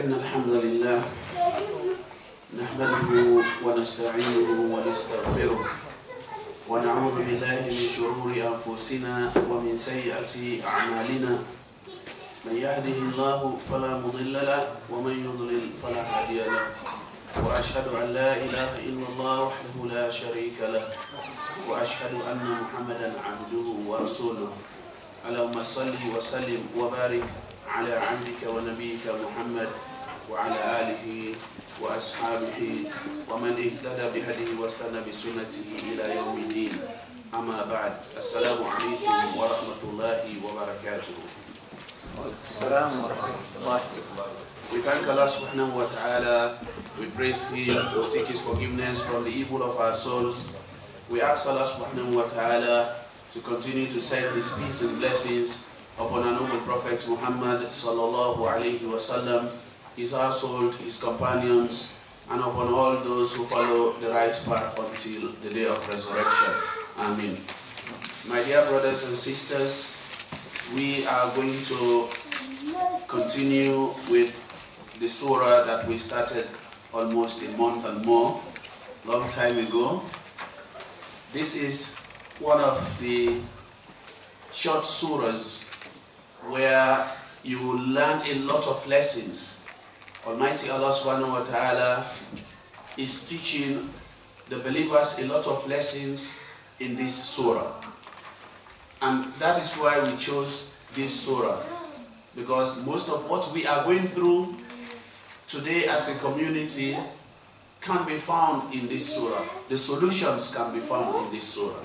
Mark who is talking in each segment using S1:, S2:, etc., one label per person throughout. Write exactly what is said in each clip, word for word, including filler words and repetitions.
S1: إن الحمد لله نحمده ونستعينه ونستغفره ونعوذ بالله من شرور أنفسنا ومن سيئات أعمالنا من يهده الله فلا مضل له ومن يضلل فلا هادي له وأشهد أن لا إله إلا الله وحده لا شريك له وأشهد أن محمدا عبده ورسوله اللهم صل وسلم وبارك على عبدك ونبيك محمد وعلى آله وأصحابه ومن اهتدى بهديه واستنى بسنته إلى يوم الدين. أما بعد، السلام عليكم ورحمة الله وبركاته.
S2: السلام ورحمة الله.
S1: We thank Allah subhanahu wa ta'ala, we praise Him, we seek His forgiveness from the evil of our souls. We ask Allah subhanahu wa ta'ala to continue to send His peace and blessings upon our noble Prophet Muhammad sallallahu alayhi wa sallam, his household, his companions, and upon all those who follow the right path until the day of resurrection. Amen. My dear brothers and sisters, we are going to continue with the surah that we started almost a month and more, long time ago. This is one of the short surahs where you will learn a lot of lessons. Almighty Allah subhanahu wa ta'ala is teaching the believers a lot of lessons in this surah. And that is why we chose this surah, because most of what we are going through today as a community can be found in this surah. The solutions can be found in this surah.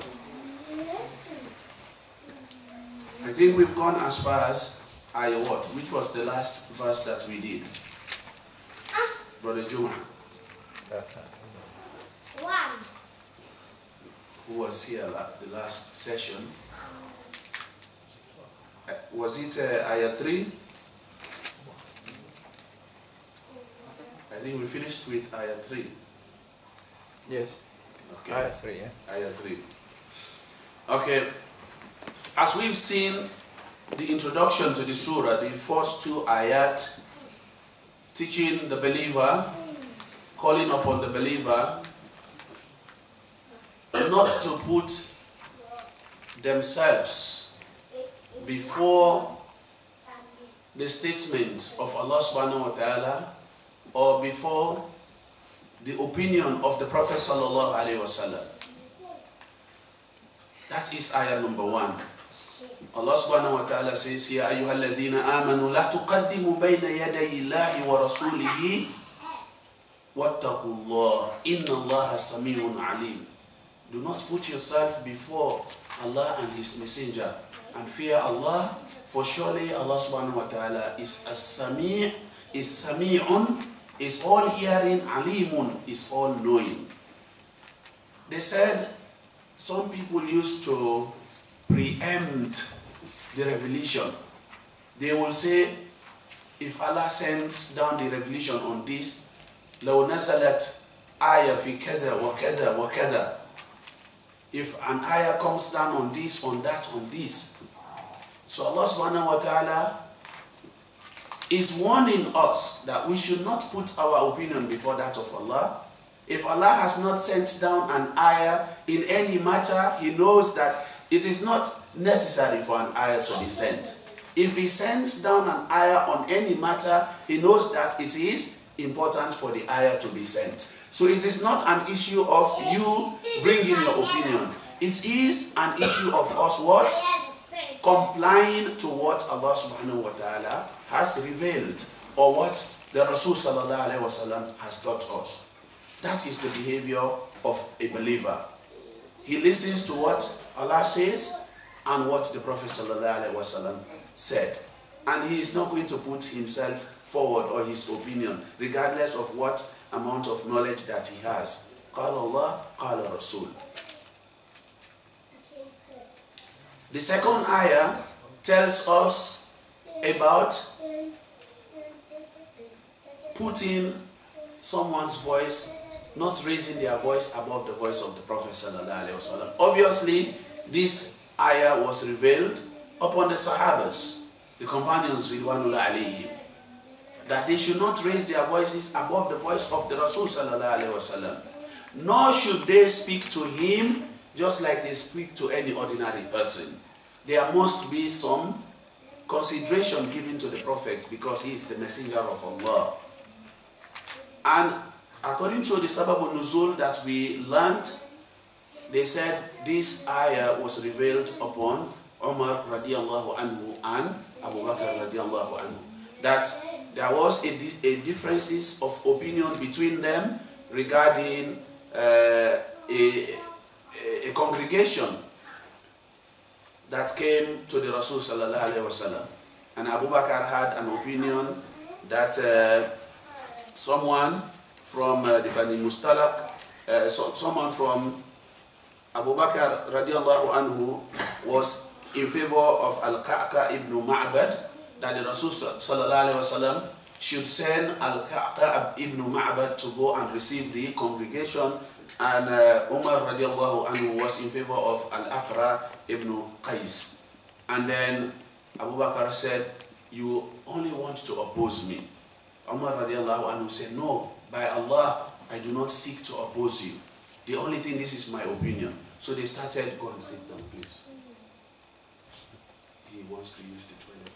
S1: I think we've gone as far as ayah what? Which was the last verse that we did? Brother Juma.
S3: One.
S1: Who was here the last session? Was it uh, ayah three? I think we finished with ayah three.
S2: Yes.
S1: Okay.
S2: Ayah three, yeah.
S1: Ayah three. Okay. As we've seen the introduction to the surah, the first two ayat teaching the believer, calling upon the believer not to put themselves before the statements of Allah subhanahu wa ta'ala or before the opinion of the Prophet sallallahu alaihi wasallam. That is ayah number one. Allah subhanahu wa ta'ala says, Ya ayyuhalladhina amanu la tuqaddimu bayna yaday Allahi wa rasulihi wattaqullah inna Allaha sami'un alim. Do not put yourself before Allah and His Messenger and fear Allah, for surely Allah subhanahu wa ta'ala is as-sami', is sami'un, is all hearing, alimun, is all knowing. They said some people used to preempt the revelation. They will say, if Allah sends down the revelation on this, لو نزلت آية في كذا وكذا وكذا. If an ayah comes down on this, on that, on this. So Allah subhanahu wa ta'ala is warning us that we should not put our opinion before that of Allah. If Allah has not sent down an ayah in any matter, He knows that it is not necessary for an ayah to be sent. If He sends down an ayah on any matter, He knows that it is important for the ayah to be sent. So it is not an issue of you bringing your opinion. It is an issue of us what? Complying to what Allah subhanahu wa ta'ala has revealed, or what the Rasul sallallahu alaihi wasallam has taught us. That is the behavior of a believer. He listens to what Allah says and what the Prophet ﷺ said. And he is not going to put himself forward or his opinion, regardless of what amount of knowledge that he has. قال Allah, قال Rasul. The second ayah tells us about putting someone's voice, not raising their voice above the voice of the Prophet ﷺ. Obviously, this ayah was revealed upon the Sahabas, the companions Ridwanullah alayhim. that they should not raise their voices above the voice of the Rasul sallallahu alaihi wasallam. Nor should they speak to him just like they speak to any ordinary person. There must be some consideration given to the Prophet because he is the messenger of Allah. And according to the Sababun Nuzul that we learned, they said this ayah was revealed upon Umar radiallahu anhu and Abu Bakr radiallahu anhu. That there was a, a differences of opinion between them regarding uh, a, a congregation that came to the Rasul sallallahu alaihi wasallam. And Abu Bakr had an opinion that uh, someone from uh, the Bani Mustalaq, uh, so, someone from Abu Bakr radiallahu anhu was in favor of Al-Qa'qa ibn Ma'bad, that the Rasul sallallahu alaihi wasallam should send Al-Qa'qa ibn Ma'bad to go and receive the congregation, and uh, Umar radiallahu anhu was in favor of Al-Aqra ibn Qais. And then Abu Bakr said, you only want to oppose me. Umar radiallahu anhu said, no, by Allah, I do not seek to oppose you. The only thing, this is my opinion. So they started, go and sit down, please. He wants to use the toilet.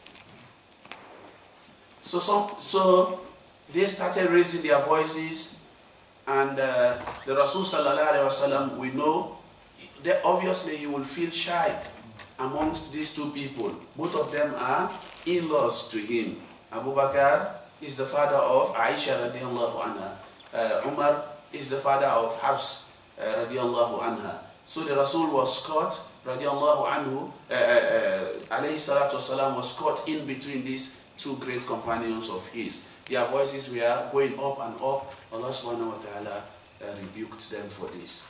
S1: So, some, so they started raising their voices, and uh, the Rasul sallallahu alaihi wasallam, we know, that obviously he will feel shy amongst these two people. Both of them are in-laws to him. Abu Bakr is the father of Aisha radiallahu anha. Uh, Umar is the father of Hafs uh, radiallahu anha. So the Rasul was caught, radiallahu anhu, uh, uh, alayhi salatu wasalam, was caught in between these two great companions of his. Their voices were going up and up. Allah subhanahu wa ta'ala uh, rebuked them for this.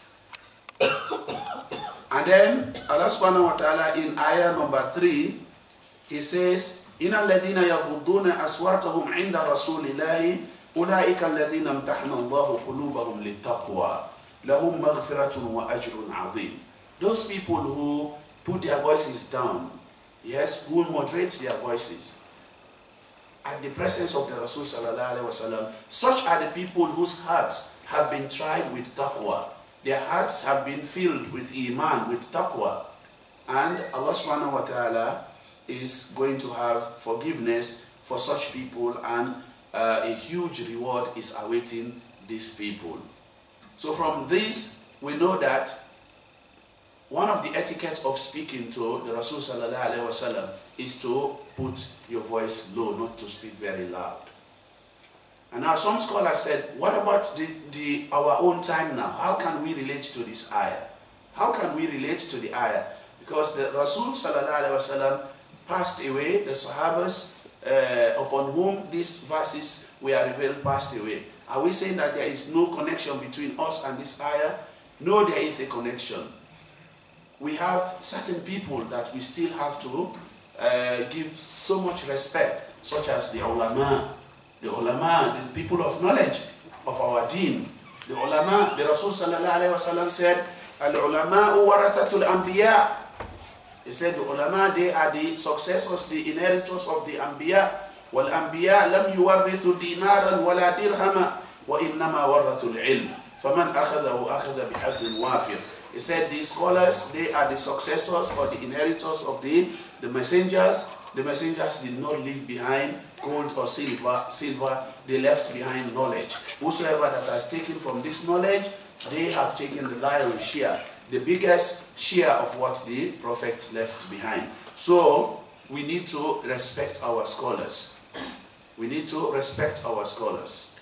S1: And then Allah subhanahu wa ta'ala in ayah number three, he says, إِنَ الَّذِينَ يَغُضُّونَ أَصْوَاتَهُمْ عِنْدَ رَسُولِ اللَّهِ أُولَٰئِكَ الَّذِينَ امْتَحَنَ اللَّهُ قُلُوبَهُمْ لِلتَّقْوَى لَهُمْ مَغْفِرَةٌ وَأَجْرٌ عَظِيمٌ. Those people who put their voices down, yes, who moderate their voices at the presence of the Rasul sallallahu alaihi wasallam, such are the people whose hearts have been tried with taqwa. Their hearts have been filled with iman, with taqwa. And Allah subhanahu wa ta'ala is going to have forgiveness for such people, and uh, a huge reward is awaiting these people. So from this, we know that one of the etiquette of speaking to the Rasul sallallahu alaihi wasallam is to put your voice low, not to speak very loud. And now some scholars said, what about the, the, our own time now? How can we relate to this ayah? How can we relate to the ayah? Because the Rasul sallallahu alaihi wasallam passed away, the Sahabas uh, upon whom these verses were revealed passed away. Are we saying that there is no connection between us and this ayah? No, there is a connection. We have certain people that we still have to uh, give so much respect, such as the ulama, the ulama, the people of knowledge of our deen. The ulama, the Rasul sallallahu alaihi wasallam said, al-ulama'u warathatul anbiya. He said the ulama, they are the successors, the inheritors of the anbiya. Wal anbiya lam yuwarrithu dinaran wala dirhama wa innama warathu al-ilm. Faman akhadahu akhadha bihadin wafir. He said these scholars, they are the successors or the inheritors of the, the messengers. The messengers did not leave behind gold or silver, silver, they left behind knowledge. Whosoever that has taken from this knowledge, they have taken the lion's share, the biggest share of what the prophets left behind. So we need to respect our scholars. We need to respect our scholars.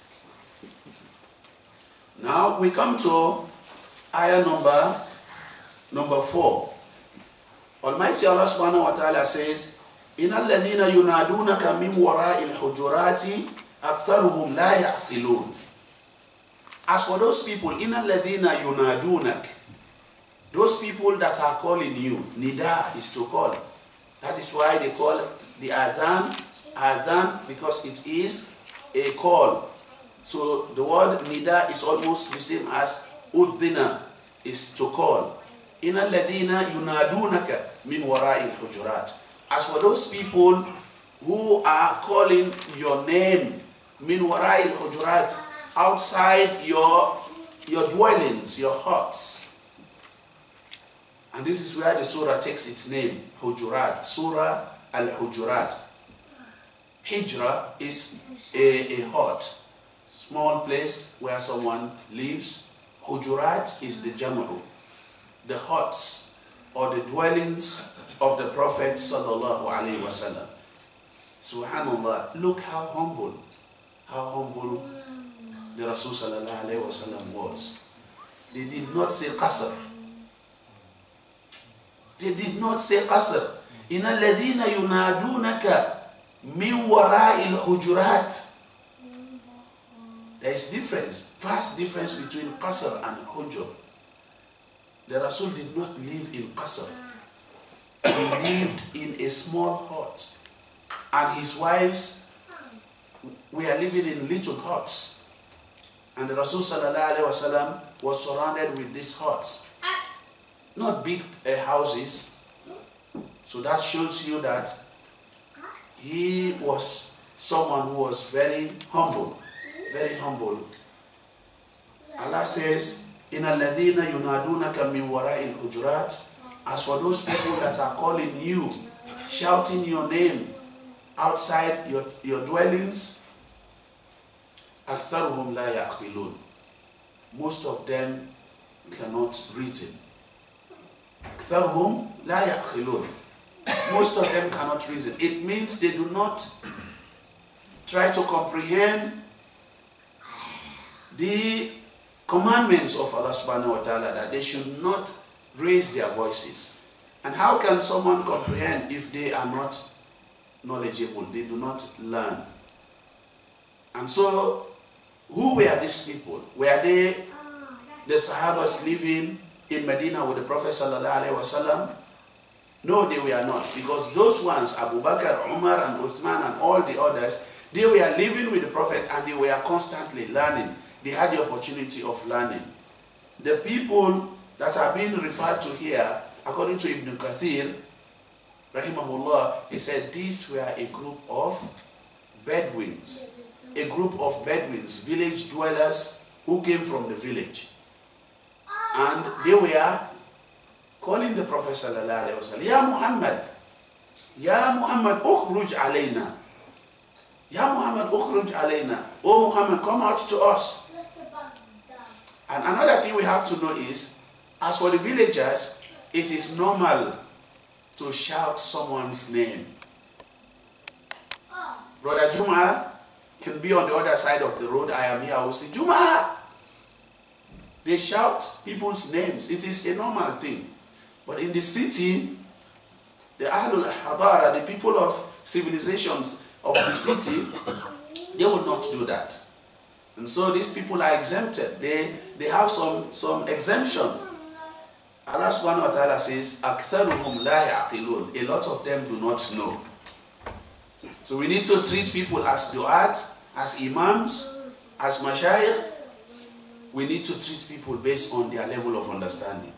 S1: Now we come to ayah number, number four. Almighty Allah subhanahu wa ta'ala says, إِنَ الَّذِينَ يُنَادُونَكَ مِنْ وَرَاءِ الْحُجُرَاتِ أَكْثَرُهُمْ لَا يَعْقِلُونَ. As for those people, إِنَ الَّذِينَ يُنَادُونَكَ, those people that are calling you, nida is to call. That is why they call the adhan, adhan, because it is a call. So the word nida is almost the same as uddina, is to call. إِنَ الَّذِينَ يُنَادُونَكَ مِنْ وَرَاءِ الْحُجُرَاتِ. As for those people who are calling your name min wara'il hujurat, outside your, your dwellings, your huts. And this is where the surah takes its name, Hujurat, Surah Al-Hujurat. Hijra is a, a hut, small place where someone lives. Hujurat is the jamu, the huts or the dwellings of the Prophet sallallahu alaihi wasallam. Subhanallah, look how humble, how humble the Rasul sallallahu alaihi wasallam was. They did not say qasr. They did not say qasr. إِنَ الَّذِينَ يُنَادُونَكَ مِنْ وَرَاءِ الْحُجُرَاتِ. There is difference, vast difference between qasr and hujur. The Rasul did not live in qasr. He lived in a small hut. And his wives were living in little huts. And the Rasul sallallahu alaihi wasallam was surrounded with these huts. Not big uh, houses. So that shows you that he was someone who was very humble. Very humble. Allah says, إِنَ الَّذِينَ يُنَادُونَكَ مِنْ وَرَاءِ الْحُجُرَاتِ. As for those people that are calling you, shouting your name outside your, your dwellings, أَكْثَرُهُمْ لَا يَعْقِلُونَ. Most of them cannot reason. أَكْثَرُهُمْ لَا يَعْقِلُونَ. Most of them cannot reason. It means they do not try to comprehend the commandments of Allah subhanahu wa ta'ala, that they should not raise their voices. And how can someone comprehend if they are not knowledgeable, they do not learn? And so, who were these people? Were they the Sahabas living in Medina with the Prophet sallallahu alaihi wasallam? No, they were not, because those ones, Abu Bakr, Umar and Uthman and all the others, they were living with the Prophet and they were constantly learning. They had the opportunity of learning. The people that are being referred to here, according to Ibn Kathir, rahimahullah, he said these were a group of Bedouins, a group of Bedouins, village dwellers who came from the village. And they were calling the Prophet sallallahu alaihi wasallam, Ya Muhammad, Ya Muhammad, ukhruj alayna. Ya Muhammad, ukhruj alayna. Oh Muhammad, come out to us. And another thing we have to know is, as for the villagers, it is normal to shout someone's name. Brother Juma can be on the other side of the road. I am here, I will say, Juma! They shout people's names. It is a normal thing. But in the city, the Ahlul Hadara, the people of civilizations of the city, they will not do that. And so these people are exempted. They, they have some, some exemption. Allah subhanahu wa ta'ala says, أَكْثَرُهُمْ لَا يَعْقِلُونَ. A lot of them do not know. So we need to treat people as du'at, as imams, as mashayikh. We need to treat people based on their level of understanding.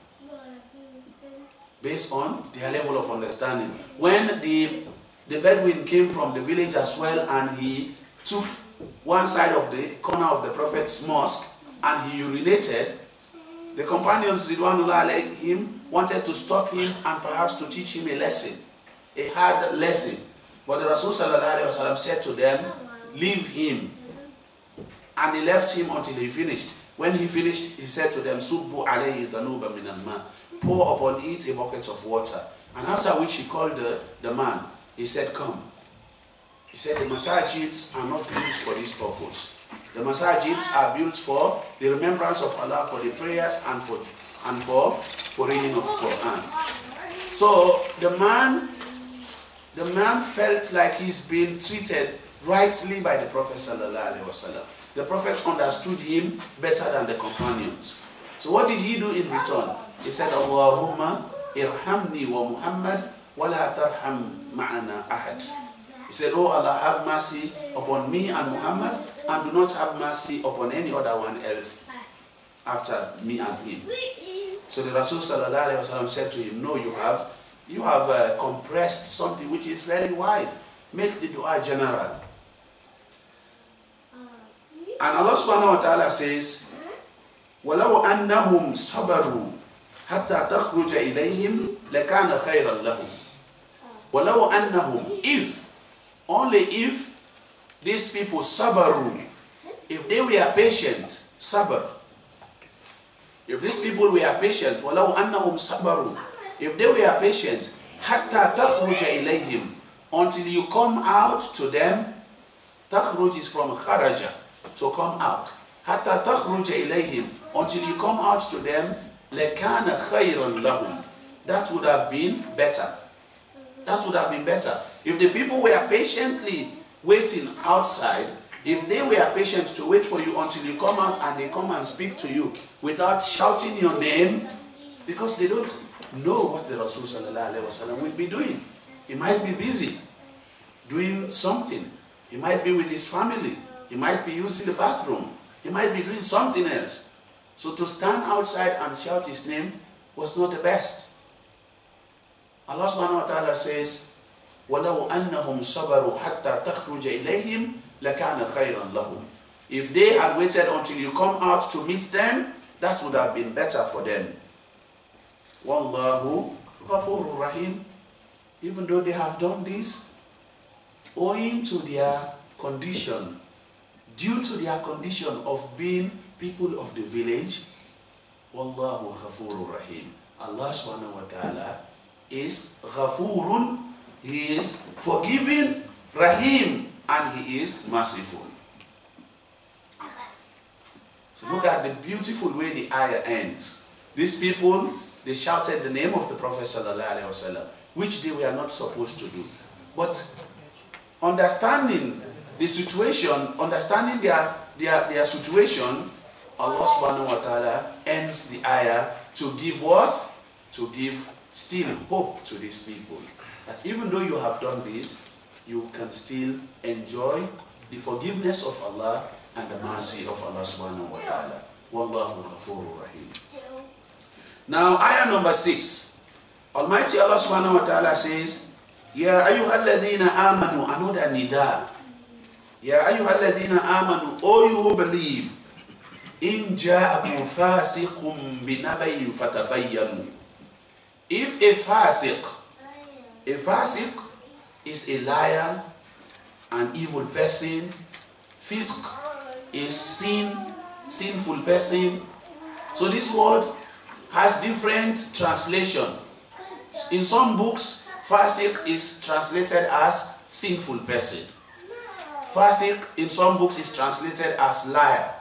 S1: Based on their level of understanding. When the, the Bedouin came from the village as well and he took one side of the corner of the Prophet's mosque and he urinated, the companions, Ridwanullah alayhim, wanted to stop him and perhaps to teach him a lesson, a hard lesson. But the Rasul sallallahu alaihi wasallam said to them, leave him. And they left him until he finished. When he finished, he said to them, Subbu alayhi dhanuba min al-ma. Pour upon it a bucket of water. And after which he called the, the man. He said, come. He said, the masajids are not built for this purpose. The masajids are built for the remembrance of Allah, for the prayers and for and for, for reading of Quran. So the man, the man felt like he's being treated rightly by the Prophet sallallahu alaihi wasallam. The Prophet understood him better than the companions. So what did he do in return? He said, Allahumma irhamni wa Muhammad wa la tarham ma'ana ahad. He said, oh Allah, have mercy upon me and Muhammad, and do not have mercy upon any other one else after me and him. So the Rasul sallallahu alaihi wasallam said to him, no, you have, you have uh, compressed something which is very wide. Make the dua general. And Allah subhanahu wa ta'ala says, وَلَوْ أَنَّهُمْ صَبَرُوا حَتَّى تَخْرُجَ إِلَيْهِمْ لَكَانَ خَيْرًا لَهُمْ. وَلَوْ أَنَّهُمْ, if, only if these people sabaru, if they were patient, sabr, if these people were patient, وَلَوْ أَنَّهُمْ صَبَرُوا, if they were patient, حَتَّى تَخْرُجَ إِلَيْهِمْ, until you come out to them. تَخْرُج is from kharaja, to come out. حَتَّى تَخْرُجَ إِلَيْهِمْ, until you come out to them, لَكَانَ خَيْرًا لَهُمْ, that would have been better. That would have been better. If the people were patiently waiting outside, if they were patient to wait for you until you come out and they come and speak to you without shouting your name, because they don't know what the Rasul sallallahu alaihi wasallam will be doing. He might be busy doing something. He might be with his family. He might be using the bathroom. He might be doing something else. So to stand outside and shout his name was not the best. Allah subhanahu wa ta'ala says, وَلَوْ أَنَّهُمْ صَبَرُوا حَتَّى تَخْرُجَ إِلَيْهِمْ لَكَانَ خَيْرًا لَهُمْ. If they had waited until you come out to meet them, that would have been better for them. وَاللَّهُ غَفُورٌ رَحِيمٌ. Even though they have done this, owing to their condition, due to their condition of being people of the village, وَاللَّهُ غَفُورٌ رَحِيمٌ. Allah subhanahu wa ta'ala is Ghafurun, He is forgiving, Rahim, and He is merciful. So look at the beautiful way the ayah ends. These people, they shouted the name of the Prophet sallallahu alaihi wasallam, which they were not supposed to do. But understanding the situation, understanding their, their, their situation, Allah subhanahu wa ta'ala ends the ayah to give what? To give still hope to these people. That even though you have done this, you can still enjoy the forgiveness of Allah and the mercy of Allah subhanahu wa ta'ala. Wallahu ghafurur rahim. Now, ayah number six. Almighty Allah subhanahu wa ta'ala says, Ya ayyuhalladhina amanu, another nida. Ya ayyuhalladhina amanu, O you who believe, in ja'akum fasiqum binabayin fatabayyanu. If a fasiq, a fasiq is a liar, an evil person, fisq is sin, sinful person. So this word has different translation. In some books, fasiq is translated as sinful person. Fasiq in some books is translated as liar.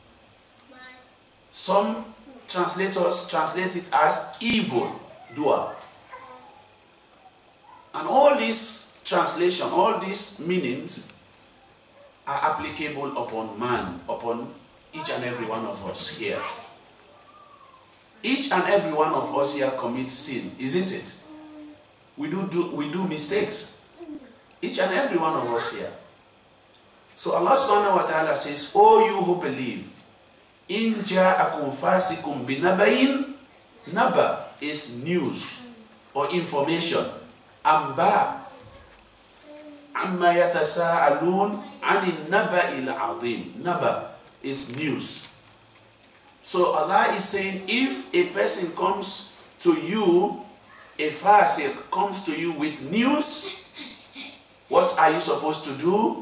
S1: Some translators translate it as evil doer. And all these translation, all these meanings are applicable upon man, upon each and every one of us here. Each and every one of us here commits sin, isn't it? We do, do, we do mistakes. Each and every one of us here. So Allah subhanahu wa ta'ala says, O you who believe, in ja'akum fasikum binabayin, naba is news or information. Amba, amma yatasa'alun anin naba'il azim. Naba is news. So Allah is saying, if a person comes to you, a fasiq comes to you with news, what are you supposed to do?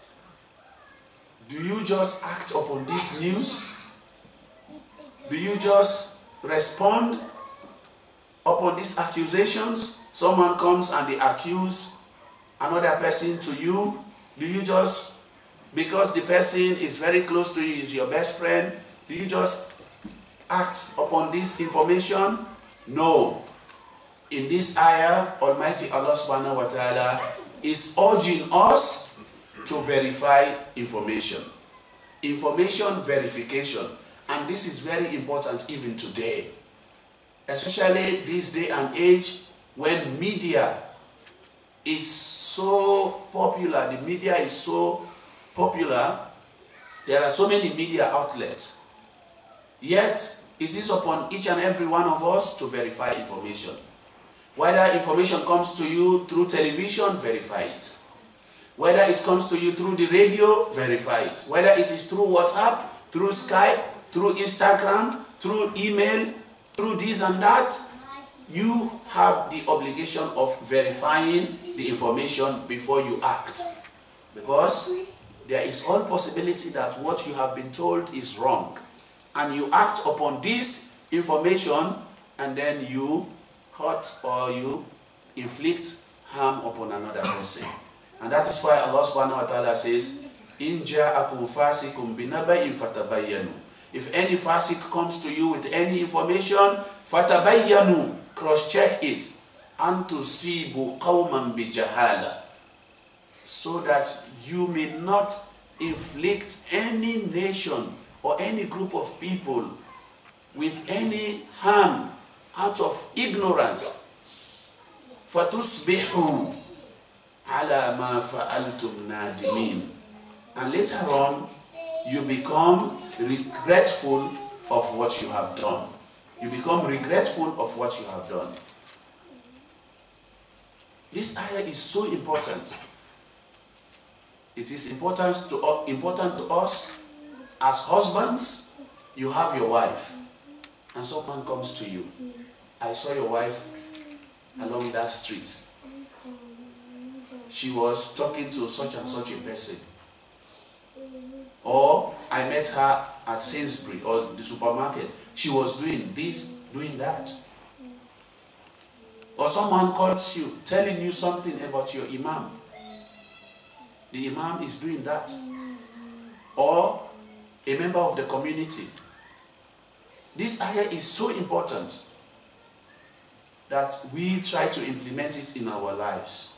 S1: Do you just act upon this news? Do you just respond upon these accusations? Someone comes and they accuse another person to you. Do you just, because the person is very close to you, is your best friend, do you just act upon this information? No. In this ayah, Almighty Allah subhanahu wa ta'ala is urging us to verify information. Information verification. And this is very important even today. Especially this day and age when media is so popular. The media is so popular. There are so many media outlets. Yet, it is upon each and every one of us to verify information. Whether information comes to you through television, verify it. Whether it comes to you through the radio, verify it. Whether it is through WhatsApp, through Skype, through Instagram, through email, through this and that, you have the obligation of verifying the information before you act. Because there is all possibility that what you have been told is wrong. And you act upon this information and then you hurt or you inflict harm upon another person. And that is why Allah subhanahu wa ta'ala says, In ja'akum fasikum binaba'in fatabayyanu. If any fasik comes to you with any information, fatabayyanu, cross-check it, and tusibu qawman bijahala, so that you may not inflict any nation or any group of people with any harm out of ignorance. Fatusbihu ala ma fa'altum nadimin. And later on, you become regretful of what you have done. You become regretful of what you have done. This ayah is so important. It is important to, uh, important to us as husbands. You have your wife, and someone comes to you. I saw your wife along that street. She was talking to such and such a person. Or I met her at Sainsbury or the supermarket. She was doing this, doing that. Or someone calls you, telling you something about your imam. The imam is doing that. Or a member of the community. This ayah is so important that we try to implement it in our lives.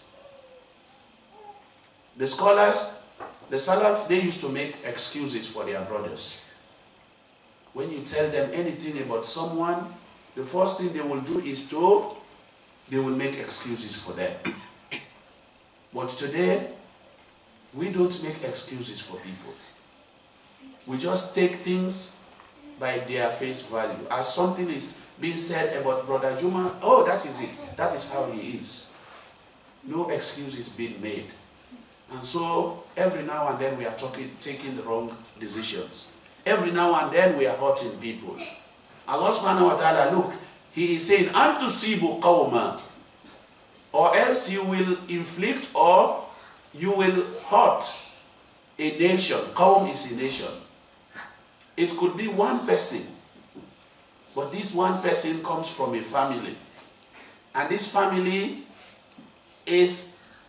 S1: The scholars, the Salaf, they used to make excuses for their brothers. When you tell them anything about someone, the first thing they will do is to, they will make excuses for them. But today, we don't make excuses for people. We just take things by their face value. As something is being said about Brother Juma, oh, that is it. That is how he is. No excuse is being made. And so, every now and then we are talking, taking the wrong decisions. Every now and then we are hurting people. Allah subhanahu wa ta'ala, look, He is saying, Antusibu qawma, or else you will inflict or you will hurt a nation. Qawm is a nation. It could be one person, but this one person comes from a family. And this family is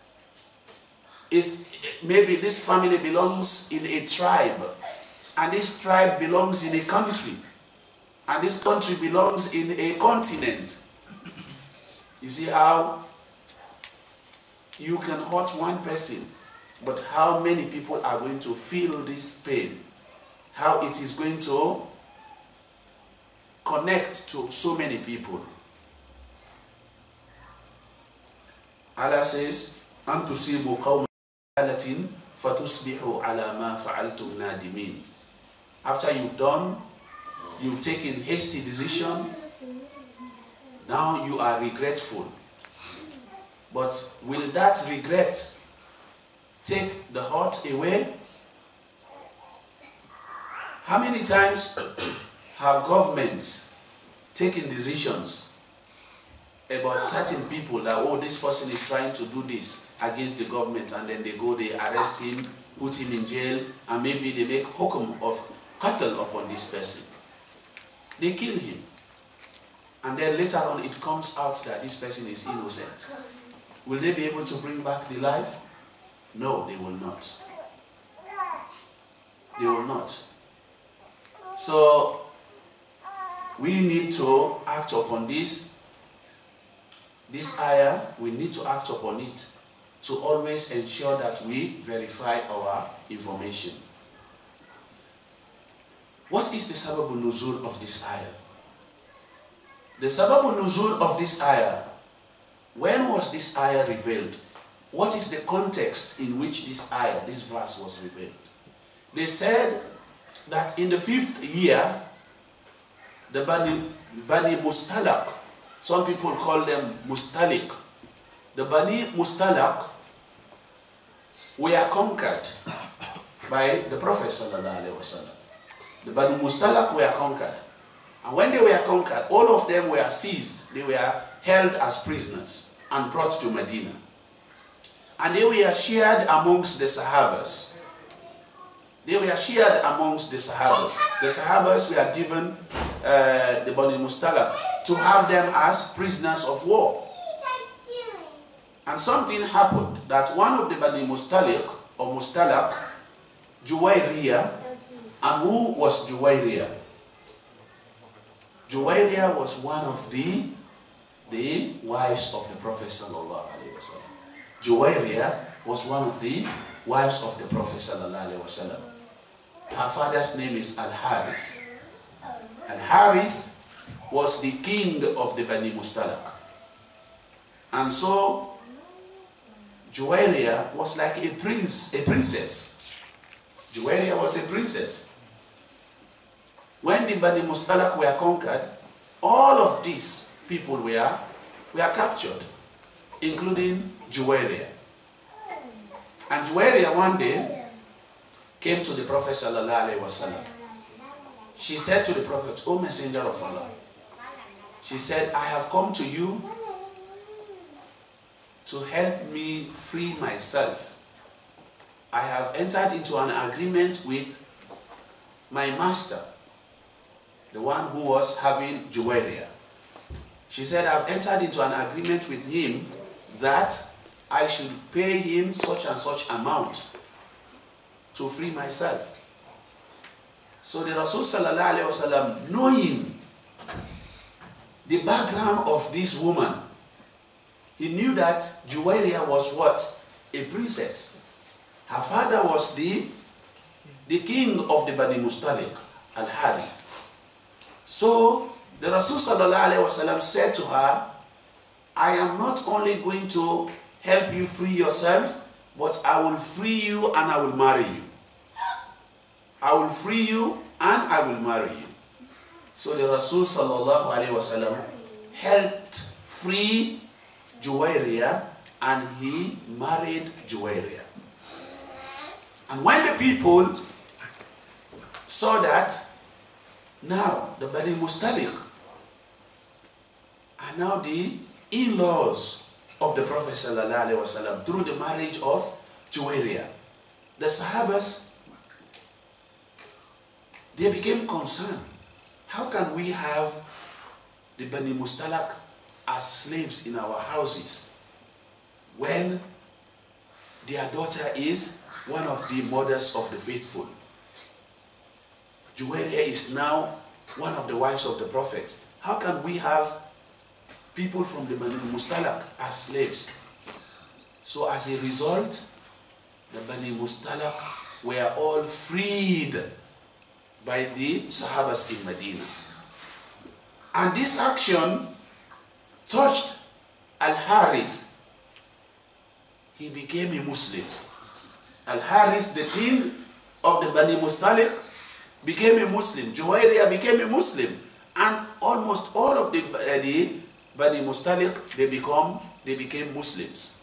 S1: Is maybe this family belongs in a tribe, and this tribe belongs in a country, and this country belongs in a continent. You see how you can hurt one person, but how many people are going to feel this pain, how it is going to connect to so many people. Allah says, "Antusibu qawman fatusbihu ala ma fa'altum nadimin." After you've done, you've taken hasty decision, now you are regretful. But will that regret take the hurt away? How many times have governments taken decisions about certain people that, oh, this person is trying to do this against the government, and then they go, they arrest him, put him in jail, and maybe they make hukum of qatl upon this person. They kill him. And then later on it comes out that this person is innocent. Will they be able to bring back the life? No, they will not. They will not. So, we need to act upon this. This ayah, we need to act upon it to always ensure that we verify our information. What is the sababun nuzul of this ayah? The sababun nuzul of this ayah, when was this ayah revealed? What is the context in which this ayah, this verse was revealed? They said that in the fifth year, the Bani, Bani Mustalaq, some people call them Mustalik. The Bani Mustalaq, were conquered by the Prophet sallallahu alaihi wasallam. The Banu Mustalaq were conquered. And when they were conquered, all of them were seized. They were held as prisoners and brought to Medina. And they were shared amongst the Sahabas. They were shared amongst the Sahabas. The Sahabas were given uh, the Banu Mustalaq to have them as prisoners of war. And something happened that one of the Banu Mustaliq or Mustalaq, Juwayriya, and who was Juwayriya? Juwayriya was one of the, the wives of the Prophet sallallahu alaihi wasallam. Juwayriya was one of the wives of the Prophet sallallahu alaihi wasallam. Her father's name is Al-Harith. Al-Harith was the king of the Bani Mustalaq. And so Juwayriya was like a prince, a princess. Juwayriya was a princess. When the Bani Mustalaq were conquered, all of these people were, were captured, including Juwayriya. And Juwayriya one day came to the Prophet sallallahu alaihi wasallam. She said to the Prophet, "O Messenger of Allah," she said, "I have come to you to help me free myself. I have entered into an agreement with my master, the one who was having Juwayriya." She said, "I've entered into an agreement with him that I should pay him such and such amount to free myself." So the Rasul sallallahu alaihi wasallam, knowing the background of this woman, he knew that Juwayriya was what? A princess. Her father was the, the king of the Bani Mustaliq, Al-Harith. So the Rasul sallallahu alaihi wasallam said to her, "I am not only going to help you free yourself, but I will free you and I will marry you. I will free you and I will marry you." So the Rasul sallallahu alaihi wasallam helped free Juwayriya and he married Juwayriya. And when the people saw that, now the Bani Mustaliq are now the in-laws of the Prophet sallallahu alaihi wasallam through the marriage of Juwayriya, the Sahabas, they became concerned. How can we have the Bani Mustalaq as slaves in our houses when their daughter is one of the mothers of the faithful? Juwayriya is now one of the wives of the Prophet. How can we have people from the Bani Mustalaq as slaves? So as a result, the Bani Mustalaq were all freed by the Sahabas in Medina. And this action touched Al-Harith. He became a Muslim. Al-Harith, the king of the Bani Mustaliq, became a Muslim. Juwayriya became a Muslim. And almost all of the, uh, the Bani Mustaliq, they become, they became Muslims.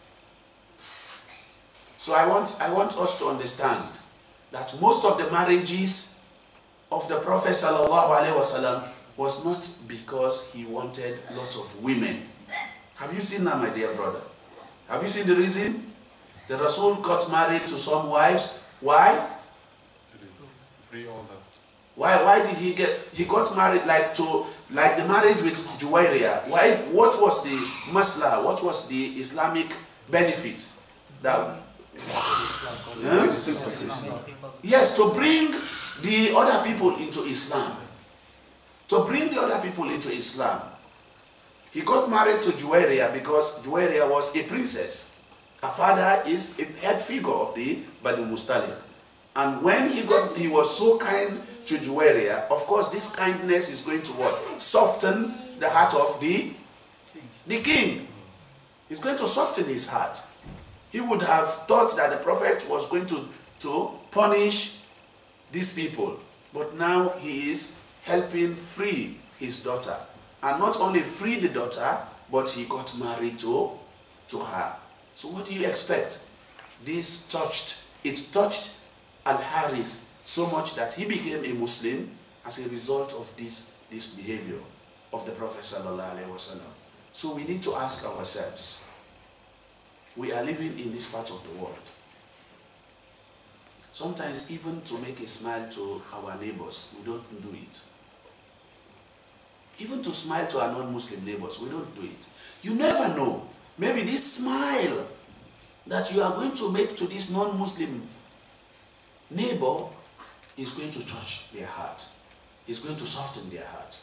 S1: So I want, I want us to understand that most of the marriages of the Prophet sallallahu alaihi wasallam was not because he wanted lots of women. Have you seen that, my dear brother? Have you seen the reason? The Rasul got married to some wives. Why?
S3: Free all them.
S1: Why? Why did he get? He got married like to like the marriage with Juwayriya. Why? What was the maslah? What was the Islamic benefit? That. Huh? Yes, to bring the other people into Islam. To bring the other people into Islam. He got married to Juwayriya because Juwayriya was a princess. Her father is a head figure of the Bani Mustaliq. And when he got, he was so kind to Juwayriya, of course this kindness is going to what? Soften the heart of the, the king. It's going to soften his heart. He would have thought that the Prophet was going to, to punish these people. But now he is helping free his daughter. And not only free the daughter, but he got married to, to her. So what do you expect? this touched, it touched Al-Harith so much that he became a Muslim as a result of this, this behavior of the Prophet sallallahu alaihi wasallam. So we need to ask ourselves, we are living in this part of the world. Sometimes even to make a smile to our neighbors, we don't do it. Even to smile to our non-Muslim neighbors, we don't do it. You never know. Maybe this smile that you are going to make to this non-Muslim neighbor is going to touch their heart. Is going to soften their heart.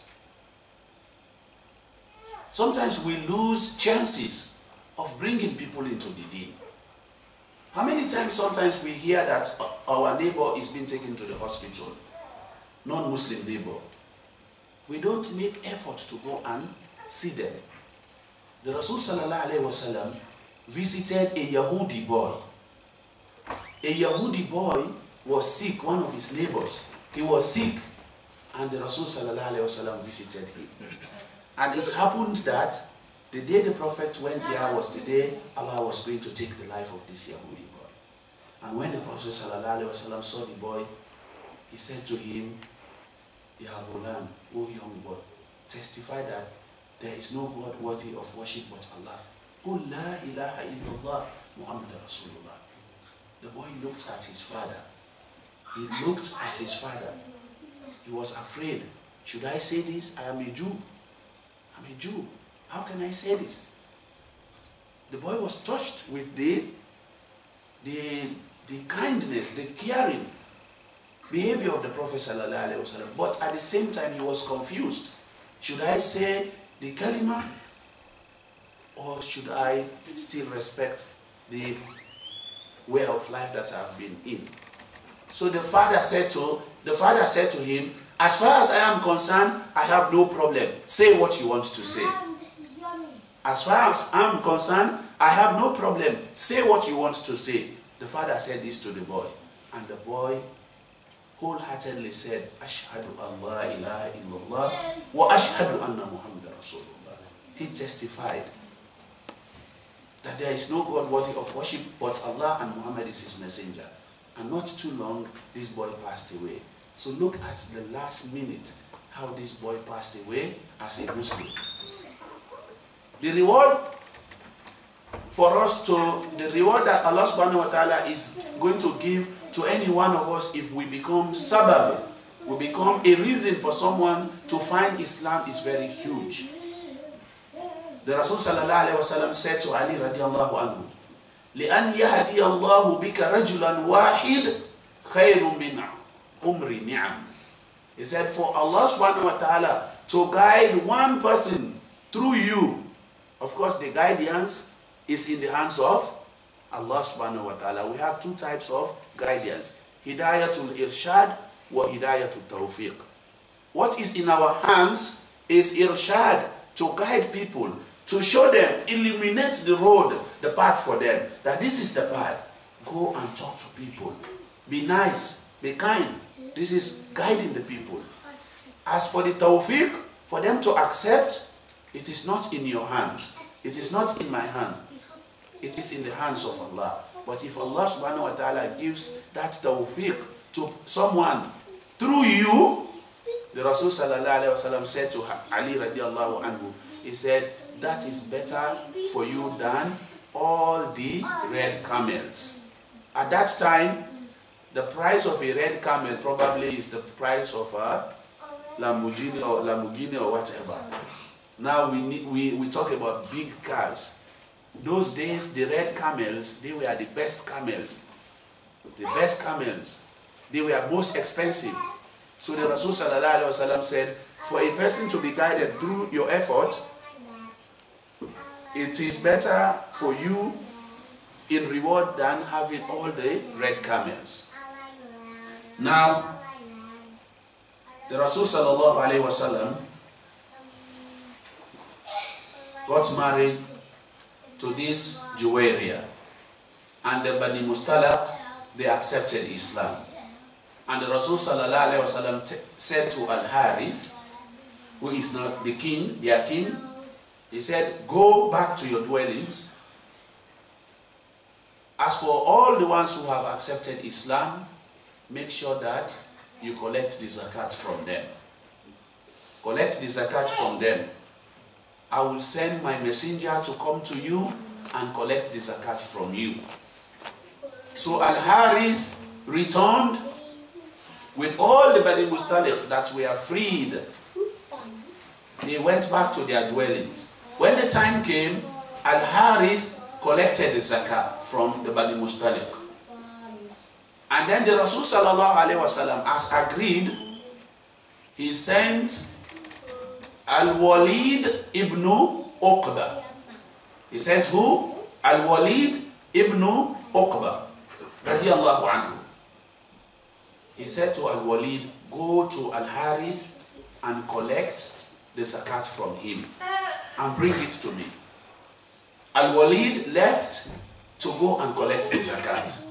S1: Sometimes we lose chances of bringing people into the deen. How many times sometimes we hear that our neighbor is being taken to the hospital, non-Muslim neighbor. We don't make effort to go and see them. The Rasul sallallahu alaihi wasallam visited a Yahudi boy. A Yahudi boy was sick, one of his neighbors. He was sick, and the Rasul sallallahu alaihi wasallam visited him. And it happened that the day the Prophet went there was the day Allah was going to take the life of this Yahudi boy. And when the Prophet ﷺ saw the boy, he said to him, Ya Ghulam, O young boy, testify that there is no God worthy of worship but Allah. Qul la ilaha illallah Muhammad Rasulullah. The boy looked at his father. He looked at his father. He was afraid. Should I say this? I am a Jew. I'm a Jew. How can I say this? The boy was touched with the, the, the kindness, the caring behavior of the Prophet ﷺ. But at the same time, he was confused. Should I say the kalima, or should I still respect the way of life that I've been in? So the father said to the father said to him, as far as I am concerned, I have no problem. Say what you want to say. As far as I'm concerned, I have no problem. Say what you want to say. The father said this to the boy. And the boy wholeheartedly said, Ashhadu an la ilaha illallah wa ashhadu anna Muhammad Rasulullah. He testified that there is no God worthy of worship but Allah, and Muhammad is his messenger. And not too long, this boy passed away. So look at the last minute, how this boy passed away as a Muslim. The reward for us to, the reward that Allah subhanahu wa ta'ala is going to give to any one of us if we become sabab, we become a reason for someone to find Islam, is very huge. The Rasul sallallahu alayhi wa sallam said to Ali radiallahu anhu, لِأَنْ يَهْدِيَ اللَّهُ بِكَ رَجُلًا وَاحِدٍ خَيْرٌ مِنْ عُمْرِ نِعَمٍ. He said, for Allah subhanahu wa ta'ala to guide one person through you, of course the guidance is in the hands of Allah subhanahu wa ta'ala. We have two types of guidance, Hidayatul Irshad wa Hidayatul Tawfiq. What is in our hands is Irshad, to guide people, to show them, illuminate the road, the path for them, that this is the path. Go and talk to people. Be nice, be kind. This is guiding the people. As for the tawfiq, for them to accept, it is not in your hands. It is not in my hand. It is in the hands of Allah. But if Allah subhanahu wa ta'ala gives that tawfiq to someone through you, the Rasul sallallahu alayhi wa sallam said to Ali radiallahu anhu, he said, that is better for you than all the red camels. At that time, the price of a red camel probably is the price of a Lamborghini or Lamborghini or whatever. Now we, need, we, we talk about big cars. Those days, the red camels, they were the best camels. The best camels. They were most expensive. So the Rasul sallallahu alayhi wa sallam said, for a person to be guided through your effort, it is better for you in reward than having all the red camels. Now, the Rasul sallallahu alayhi wa sallam got married to this Juwayriya, and the Bani Mustalaq, they accepted Islam. And the Rasul sallallahu alayhi wa sallam said to Al-Harith, who is not the king, their king, he said, go back to your dwellings As for all the ones who have accepted Islam, make sure that you collect the zakat from them. Collect the zakat from them. I will send my messenger to come to you and collect the zakat from you. So Al-Harith returned with all the Bani Mustaliq that were freed. They went back to their dwellings. When the time came, Al-Harith collected the zakat from the Bani Mustaliq. And then the Rasul sallallahu alaihi wasallam, as agreed, he sent Al-Walid ibn Uqba. He sent who? Al-Walid ibn Uqba, radiyallahu anhu. He said to Al-Walid, go to Al-Harith and collect the zakat from him and bring it to me. Al-Walid left to go and collect the zakat.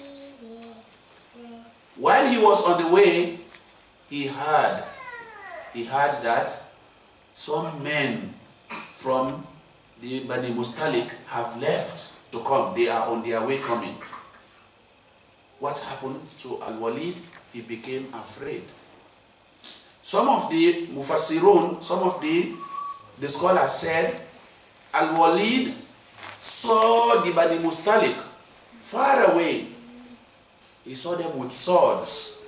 S1: While he was on the way, he heard, he heard that some men from the Bani Mustaliq have left to come. They are on their way coming. What happened to Al-Walid? He became afraid. Some of the Mufassirun, some of the, the scholars said, Al-Walid saw the Bani Mustaliq far away. He saw them with swords.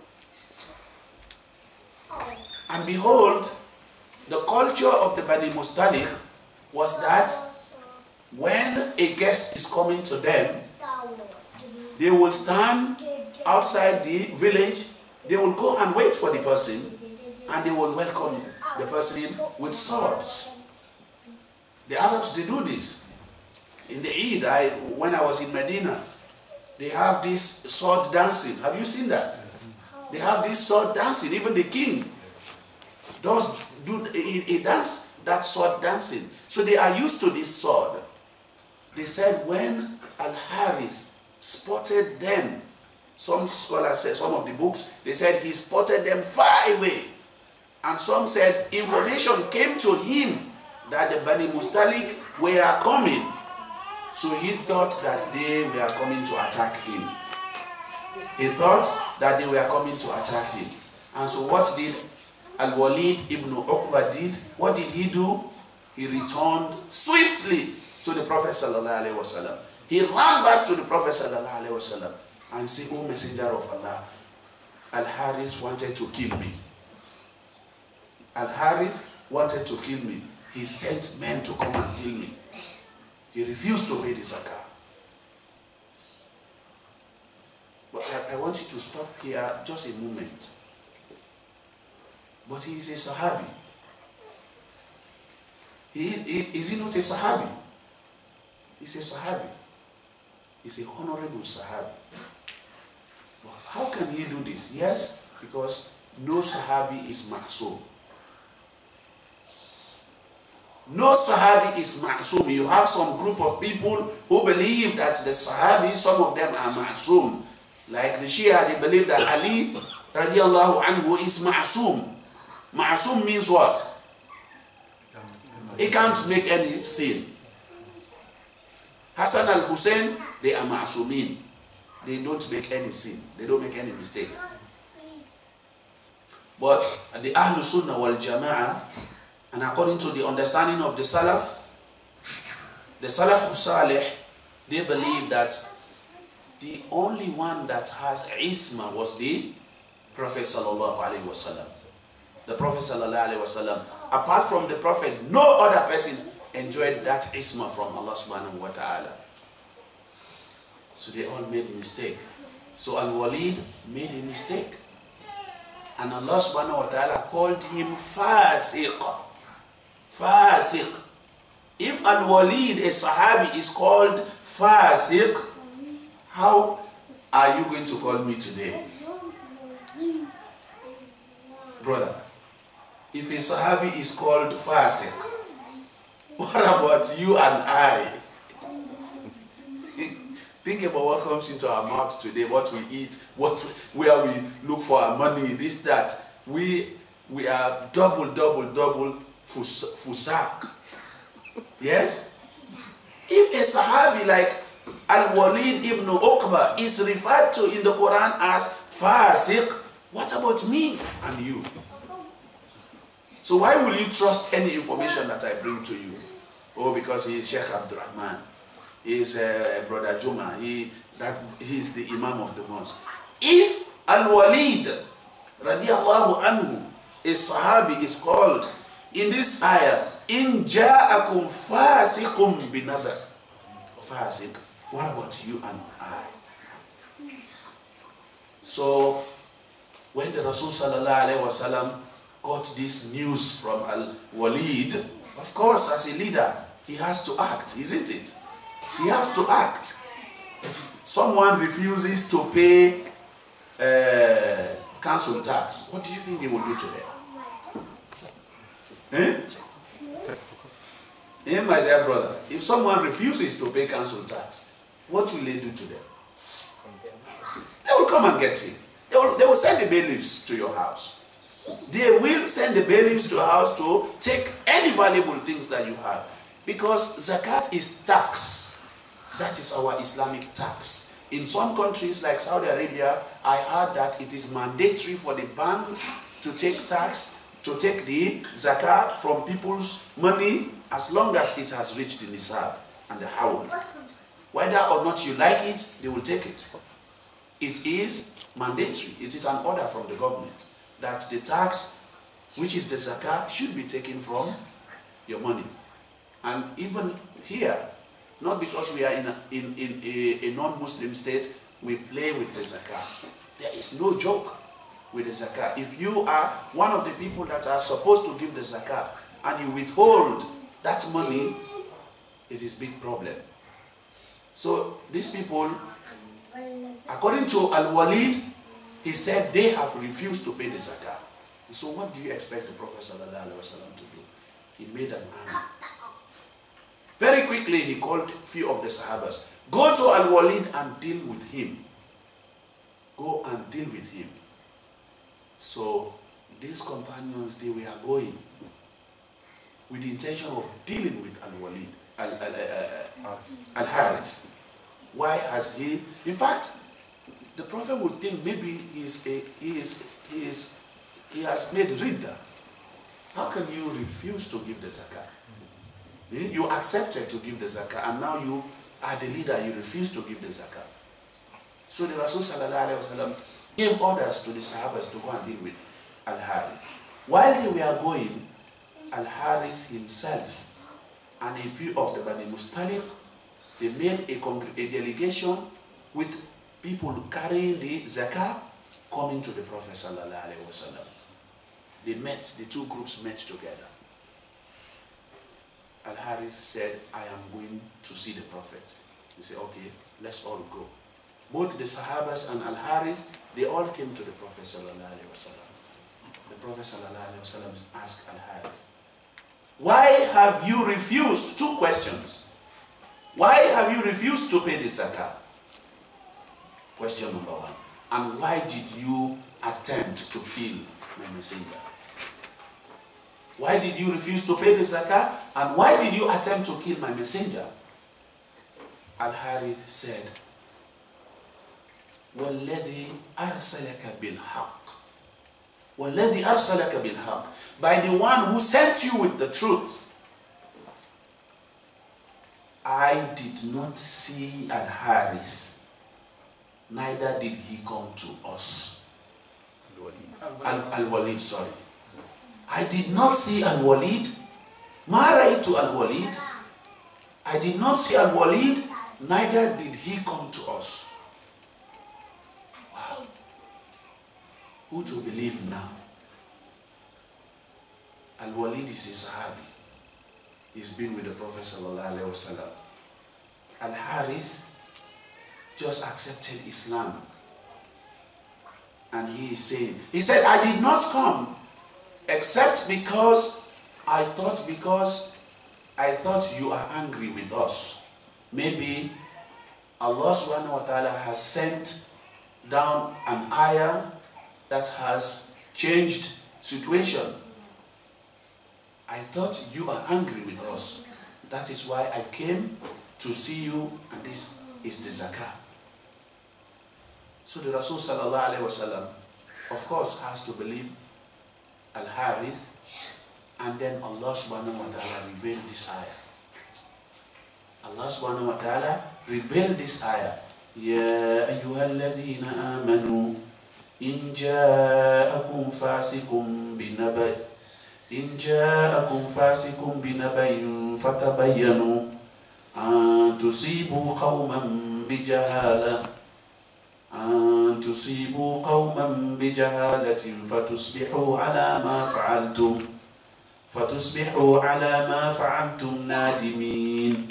S1: And behold, the culture of the Bani Mustaliq was that when a guest is coming to them, they will stand outside the village, they will go and wait for the person, and they will welcome the person with swords. The Arabs, they do this. In the Eid, I, when I was in Medina, they have this sword dancing. Have you seen that? They have this sword dancing. Even the king does do a, a dance, that sword dancing. So they are used to this sword. They said when Al-Harith spotted them, some scholars said, some of the books, they said he spotted them far away. And some said information came to him that the Bani Mustaliq were coming. So he thought that they were coming to attack him. He thought that they were coming to attack him. And so what did Al-Walid ibn Uqba did? What did he do? He returned swiftly to the Prophet sallallahu alaihi wasallam. He ran back to the Prophet sallallahu alaihi wasallam and said, "O Messenger of Allah, Al-Harith wanted to kill me. Al-Harith wanted to kill me. He sent men to come and kill me. He refused to pay the zakah." But I, I want you to stop here just a moment. But he is a Sahabi. He, he, is he not a Sahabi? He's a Sahabi. He's a honorable Sahabi. But how can he do this? Yes, because no Sahabi is ma'soom. No Sahabi is ma'soom. You have some group of people who believe that the Sahabi, some of them are ma'soom. Like the Shia, they believe that Ali radiallahu anhu is ma'soom. Ma'soom means what? He can't make any sin. Hassan al-Hussein, they are ma'soomin. They don't make any sin. They don't make any mistake. But the Ahlul Sunnah wal Jama'ah, and according to the understanding of the Salaf, the Salaf Salih, they believe that the only one that has Isma was the Prophet Sallallahu Alaihi Wasallam. The Prophet Sallallahu Alaihi Wasallam. Apart from the Prophet, no other person enjoyed that Isma from Allah Subhanahu Wa Ta'ala. So they all made a mistake. So Al-Walid made a mistake. And Allah Subhanahu Wa Ta'ala called him Fasiq. Fasiq. If Al-Walid, a Sahabi, is called Fasiq, how are you going to call me today? Brother, if a Sahabi is called Fasiq, what about you and I? Think about what comes into our mouth today, what we eat, what where we look for our money, this, that. We, we are double, double, double fusak. Yes? If a Sahabi like Al-Walid ibn Uqba is referred to in the Quran as Fasiq, what about me and you? So why will you trust any information that I bring to you? Oh, because he is Sheikh Abdurrahman, he is uh, Brother Juma, he, that, he is the Imam of the mosque. If Al-Walid radiallahu anhu, a Sahabi, is called in this ayah, in ja'akum fasiqum binaba, fasiq, what about you and I? So when the Rasul sallallahu alaihi wasallam got this news from Al-Walid, of course, as a leader, he has to act, isn't it? He has to act. Someone refuses to pay uh, council tax. What do you think he will do to them? Eh? Eh, my dear brother, if someone refuses to pay council tax, what will they do to them? They will come and get him. They will, they will send the bailiffs to your house. They will send the bailiffs to your house to take any valuable things that you have. Because zakat is tax. That is our Islamic tax. In some countries like Saudi Arabia, I heard that it is mandatory for the banks to take tax, to take the zakat from people's money as long as it has reached the nisab and the hawl. Whether or not you like it, they will take it. It is mandatory. It is an order from the government that the tax, which is the zakat, should be taken from your money. And even here, not because we are in a, in, in a, a non-Muslim state, we play with the zakat. There is no joke with the zakat. If you are one of the people that are supposed to give the zakat and you withhold that money, it is a big problem. So these people, according to Al-Walid, he said they have refused to pay the zakat. So what do you expect the Prophet ﷺ to do? He made an army. Very quickly he called few of the Sahabas. Go to Al-Walid and deal with him. Go and deal with him. So these companions, they were going with the intention of dealing with Al-Walid, Al-Harith. Why has he? In fact, the Prophet would think maybe he is a, he is he is he has made ridda. How can you refuse to give the zakat? You accepted to give the zakat, and now you are the leader. You refuse to give the zakat. So the Rasul sallallahu alaihi wasallam gave orders to the Sahabas to go and deal with Al-Harith. While they were going, Al-Harith himself and a few of the Bani Mustaliq, they made a, a delegation with people carrying the zakah coming to the Prophet sallallahu alaihi wasallam. They met, the two groups met together. Al-Harith said, I am going to see the Prophet. He said, okay, let's all go. Both the Sahabas and Al-Harith, they all came to the Prophet sallallahu alaihi wasallam. The Prophet sallallahu alaihi wasallam asked Al-Harith, why have you refused? Two questions. Why have you refused to pay the zakah? Question number one. And why did you attempt to kill my messenger? Why did you refuse to pay the zakah? And why did you attempt to kill my messenger? Al-Harith said, وَالَّذِي أَرْسَلَكَ بِالْحَقِّ وَالَّذِي أَرْسَلَكَ بِالْحَقِّ, by the one who sent you with the truth. I did not see Al-Harith, neither did he come to us. Al-Walid, sorry. I did not see Al-Walid. Ma ra'aytu Al-Walid. I did not see Al-Walid, neither did he come to us. Wow. Who to believe now? Al-Walid is a Sahabi. He's been with the Prophet sallallahu alaihi wasallam. Al-Harith just accepted Islam. And he is saying, he said, I did not come except because I thought, because I thought you are angry with us. Maybe Allah subhanahu wa ta'ala has sent down an ayah that has changed situation. I thought you are angry with us. That is why I came to see you, and this is the zakah. So the Rasul sallallahu alaihi wasallam, of course, has to believe Al-Harith, and then Allah subhanahu wa ta'ala revealed this ayah. Allah subhanahu wa ta'ala revealed this ayah. Ya ayyuhalladhina amanu in ja'akum fasikum binaba in ja'akum fasikum binabayin fatabayyanu an tusibu qawman bijahala an tusibu qawman bijahalatin fatusbihu ala ma fa'altum fatusbihu ala ma fa'altum nadimin.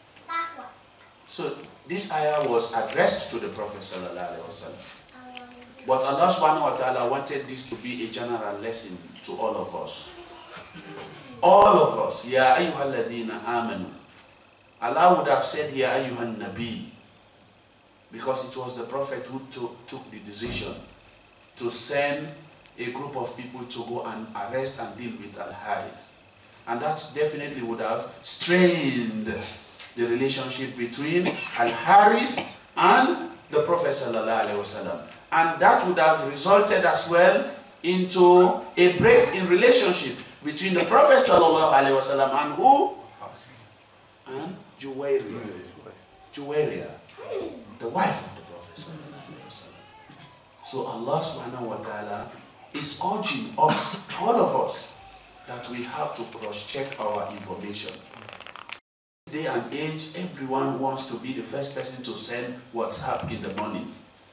S1: So this ayah was addressed to the Prophet sallallahu alaihi wasallam. But Allah subhanahu wa ta'ala wanted this to be a general lesson to all of us. All of us. Ya ayyuhalladhina amanu. Allah would have said Ya ayyuhan nabi, because it was the Prophet who took, took the decision to send a group of people to go and arrest and deal with Al-Harith. And that definitely would have strained the relationship between Al-Harith and the Prophet sallallahu alaihi wasallam, and that would have resulted as well into a break in relationship between the Prophet sallallahu alaihi wasallam and who? And Juwayriya, Juwayriya, the wife of the Prophet sallallahu alaihi wasallam. So Allah subhanahu wa ta'ala is urging us, all of us, that we have to cross-check our information. Day and age, everyone wants to be the first person to send WhatsApp in the morning.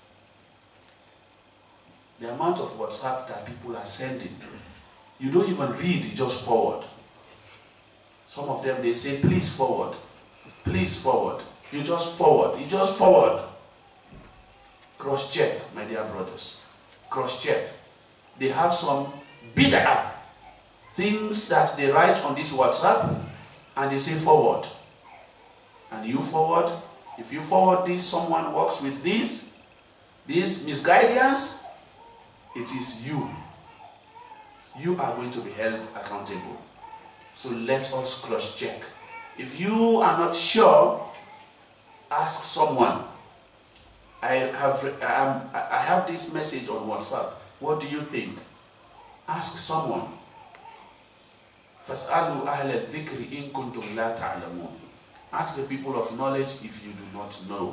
S1: The amount of WhatsApp that people are sending, you don't even read, you just forward. Some of them, they say, please forward, please forward. You just forward, you just forward. Cross-check, my dear brothers. Cross-check. They have some bid'ah things that they write on this WhatsApp, and they say forward. And you forward, if you forward this, someone works with this, this misguidance, it is you. You are going to be held accountable. So let us cross-check. If you are not sure, ask someone. I have, um, I have this message on WhatsApp. What do you think? Ask someone. فَاسْأَلُوا أَهْلَ الذِّكْرِ إِن كُنْتُمْ لَا تَعْلَمُونَ. Ask the people of knowledge if you do not know.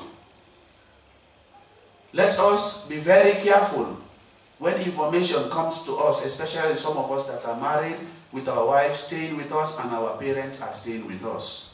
S1: Let us be very careful when information comes to us, especially some of us that are married, with our wives staying with us and our parents are staying with us.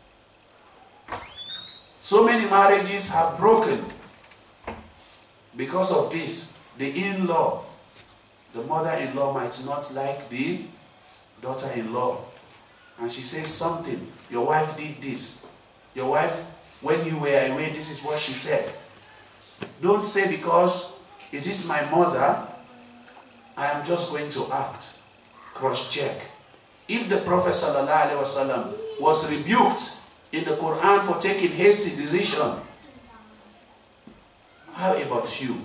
S1: So many marriages have broken because of this. The in-law, the mother-in-law might not like the daughter-in-law, and she says something. Your wife did this. Your wife, when you were away, this is what she said. Don't say because it is my mother, I am just going to act. Cross-check. If the Prophet ﷺ was rebuked in the Quran for taking hasty decision, how about you?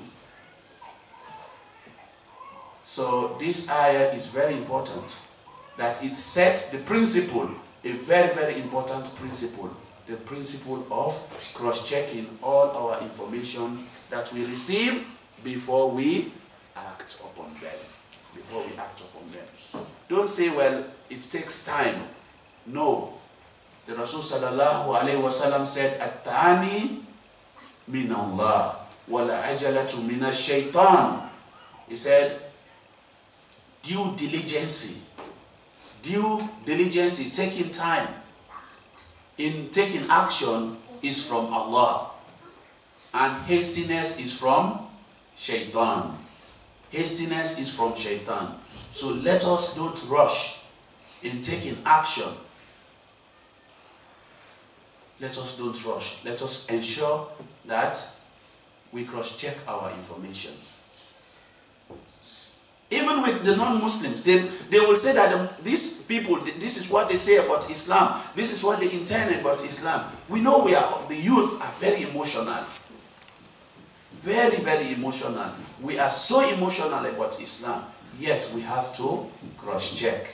S1: So this ayah is very important, that it sets the principle, a very, very important principle, the principle of cross-checking all our information that we receive before we act upon them. Before we act upon them. Don't say, well, it takes time. No. The Rasul sallallahu alayhi wa sallam said, At-ta'ani min Allah, wa la ajalatu min ash-shaytan. He said, due diligence, due diligence, taking time in taking action is from Allah, and hastiness is from shaitan. Hastiness is from shaitan. So let us don't rush in taking action. Let us don't rush. Let us ensure that we cross-check our information. Even with the non-Muslims, they, they will say that um, these people, this is what they say about Islam. This is what they intend about Islam. We know we are, the youth are very emotional. Very, very emotional. We are so emotional about Islam, yet we have to cross-check.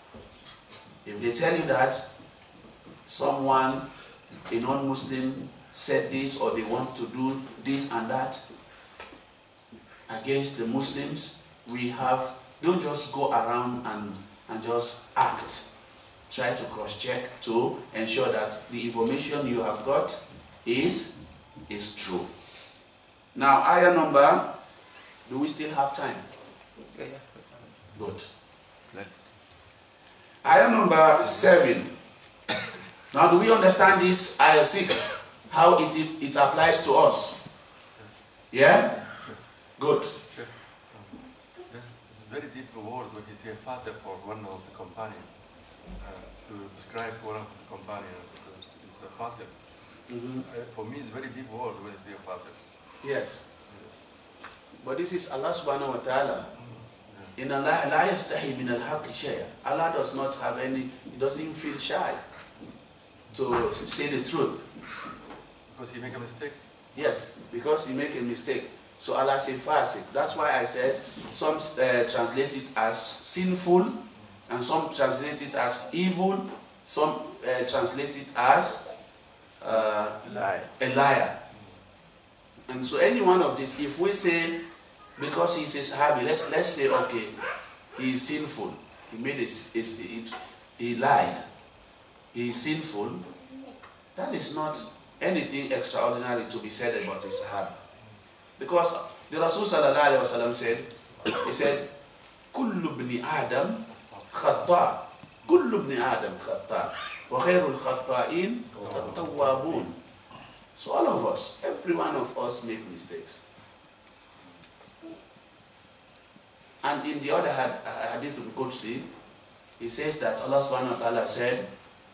S1: If they tell you that someone, a non-Muslim, said this or they want to do this and that against the Muslims, we have, don't just go around and, and just act. Try to cross-check to ensure that the information you have got is, is true. Now, ayah number, do we still have time?
S2: Yeah, yeah.
S1: Good.
S3: Let-
S1: Ayah number seven. Now, do we understand this ayah six? How it, it, it applies to us? Yeah? Good.
S3: Sure. Um, This is a very deep word when he said fasik for one of the companions. Uh, to describe one of the companions, it's a fasik.
S1: Mhm.
S3: Uh, for me, it's a very deep word when you say fasik.
S1: Yes. But this is Allah subhanahu wa ta'ala. In Allah, la yastahi min al-haqq shay'a. Allah does not have any, he doesn't feel shy to say the truth.
S3: Because he make a mistake.
S1: Yes, because he make a mistake. So Allah say fasik. That's why I said some uh, translate it as sinful, and some translate it as evil, some uh, translate it as uh,
S2: Lie.
S1: a liar. And so any one of these, if we say, because he's a sahabi, let's, let's say, okay, he is sinful, he made a, a, it, he lied, he is sinful, that is not anything extraordinary to be said about a sahabi. Because the Rasul sallallahu alayhi wa sallam said, he said, Kullu ibni Adam khata, Kullu ibni Adam khata, wa khairul khata'in at-tawwabun. So all of us, every one of us make mistakes. And in the other had- hadith of Qudsi, he says that Allah subhanahu wa ta'ala said,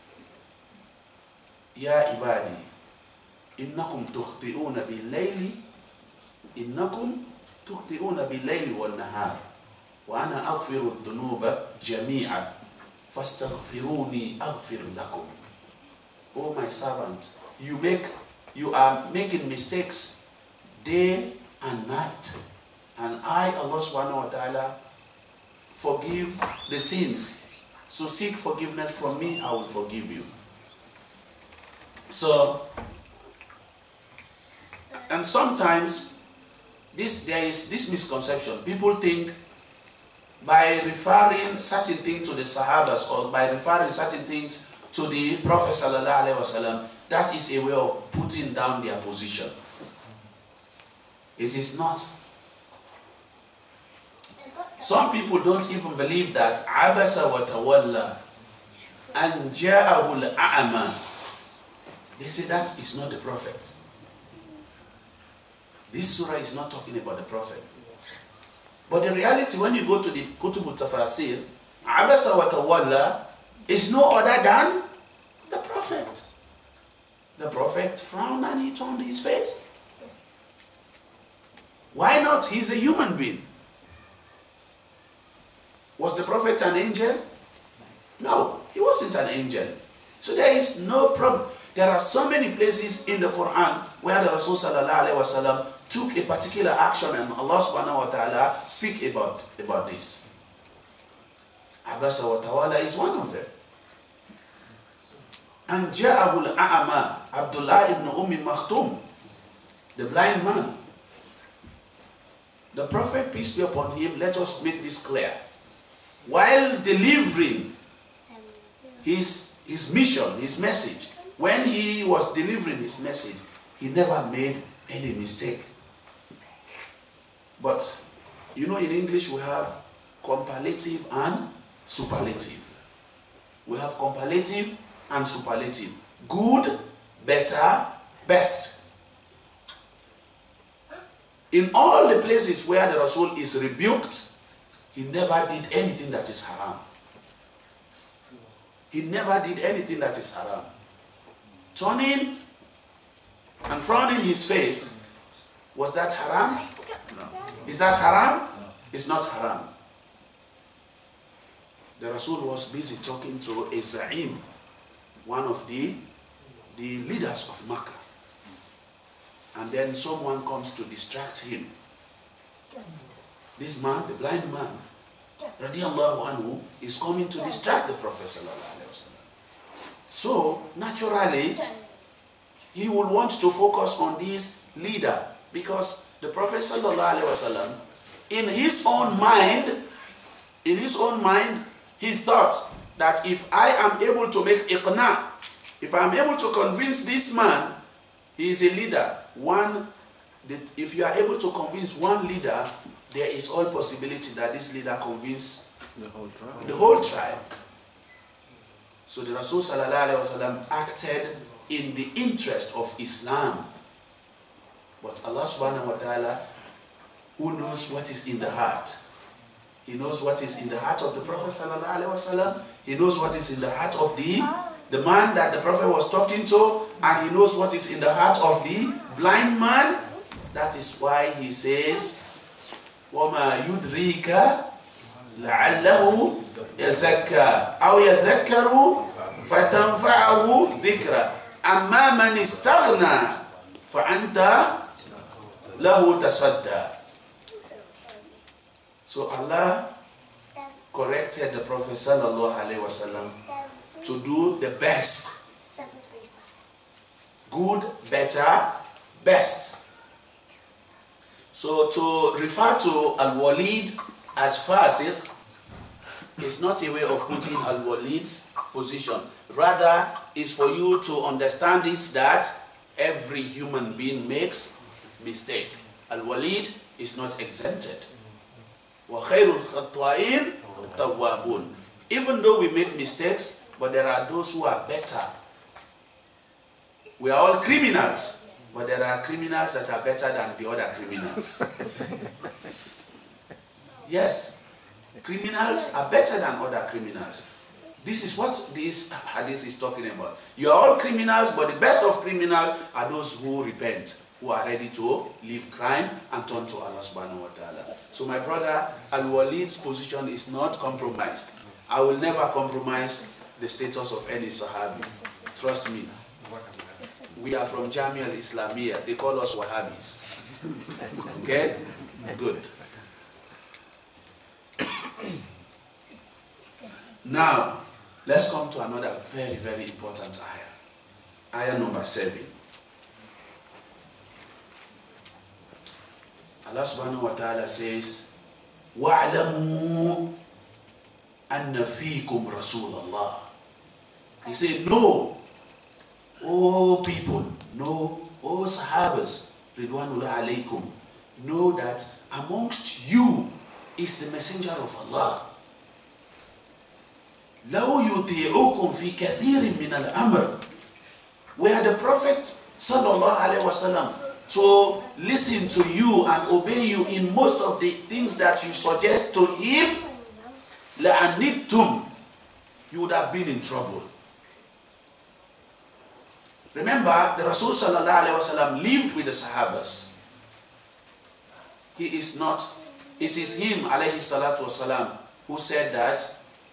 S1: Ya ibadi, innakum tukhti'una bil-layli, innakum tukhti'una bil-layli wal-nahar, wa ana aghfiru ad-dunuba jami'an, fastaghfiruni aghfir lakum. Oh my servant, you make You are making mistakes day and night. And I, Allah subhanahu wa ta'ala, forgive the sins. So seek forgiveness from me, I will forgive you. So, and sometimes this there is this misconception. People think by referring certain things to the Sahabas or by referring certain things to the Prophet sallallahu alaihi wasallam, that is a way of putting down their position. It is not. Some people don't even believe that Abasa wa tawalla and ja'ahu al-a'ma. They say that is not the Prophet. This surah is not talking about the Prophet. But the reality, when you go to the Kutub al-Tafasir, Abasa wa tawalla is no other than the Prophet. The Prophet frowned and he turned his face. Why not? He's a human being. Was the Prophet an angel? No, he wasn't an angel. So there is no problem. There are so many places in the Quran where the Rasul sallallahu alaihi wasallam took a particular action and Allah subhanahu wa ta'ala speak about, about this. Abasa wa tawalla is one of them. And Ja'ahul A'ama, Abdullah ibn Ummi Maktoum, the blind man. The Prophet, peace be upon him, let us make this clear. While delivering his, his mission, his message, when he was delivering his message, he never made any mistake. But, you know, in English we have comparative and superlative. We have comparative and superlative. Good, better, best. In all the places where the Rasul is rebuked, he never did anything that is haram. He never did anything that is haram. Turning and frowning his face, was that haram? No. Is that haram? It's not haram. The Rasul was busy talking to a Za'im, one of the, the leaders of Makkah. And then someone comes to distract him. This man, the blind man, radiallahu anhu, is coming to distract the Prophet sallallahu alaihi wasallam. So, naturally, he would want to focus on this leader, because the Prophet sallallahu alaihi wasallam, in his own mind, in his own mind, he thought that if I am able to make iqna, if I am able to convince this man, he is a leader. One, that if you are able to convince one leader, there is all possibility that this leader convince
S2: The whole tribe.
S1: the whole tribe. So the Rasul sallallahu alaihi wasallam acted in the interest of Islam. But Allah subhanahu wa ta'ala, who knows what is in the heart? He knows what is in the heart of the Prophet sallallahu alaihi wasallam. He knows what is in the heart of the the man that the Prophet was talking to, and he knows what is in the heart of the blind man. That is why he says, وَمَا يُدْرِيكَ لَعَلَّهُ يَزَكَّى أَوْ يَذَكَّرُ فَتَنْفَعَهُ ذِكْرًا أَمَّا مَنِ اسْتَغْنَى فَأَنْتَ لَهُ تَصَدَّى. So Allah corrected the Prophet sallallahu alaihi wasallam to do the best. Good, better, best. So to refer to Al-Walid as Fasiq is not a way of putting Al-Walid's position. Rather, is for you to understand it that every human being makes mistake. Al-Walid is not exempted. وَخَيْرُ الْخَطَّائِينَ التَّوَّابُونَ. Even though we make mistakes, but there are those who are better. We are all criminals, but there are criminals that are better than the other criminals. Yes, criminals are better than other criminals. This is what this hadith is talking about. You are all criminals, but the best of criminals are those who repent, who are ready to leave crime and turn to Allah subhanahu wa ta'ala. So my brother, Al-Walid's position is not compromised. I will never compromise the status of any Sahabi. Trust me. We are from Jamia al-Islamiyya. They call us Wahhabis. Okay? Good. Now, let's come to another very, very important ayah. Ayah number seven. Allah subhanahu wa ta'ala says, وَاعْلَمُوا أَنَّ فِيكُمْ رَسُولَ اللَّهِ. He said, no, oh people, no, oh Sahabas, Ridwanullah alaykum, know that amongst you is the messenger of Allah. لَوْ يُطِيعُكُمْ فِي كَثِيرٍ مِنَ الْأَمْرِ. Where the Prophet sallallahu alayhi wa sallam to listen to you and obey you in most of the things that you suggest to him, لَأَنِّتُمْ, you would have been in trouble. Remember, the Rasul sallallahu alaihi wasallam lived with the Sahabas. He is not, it is him alayhi salatu wasalam who said that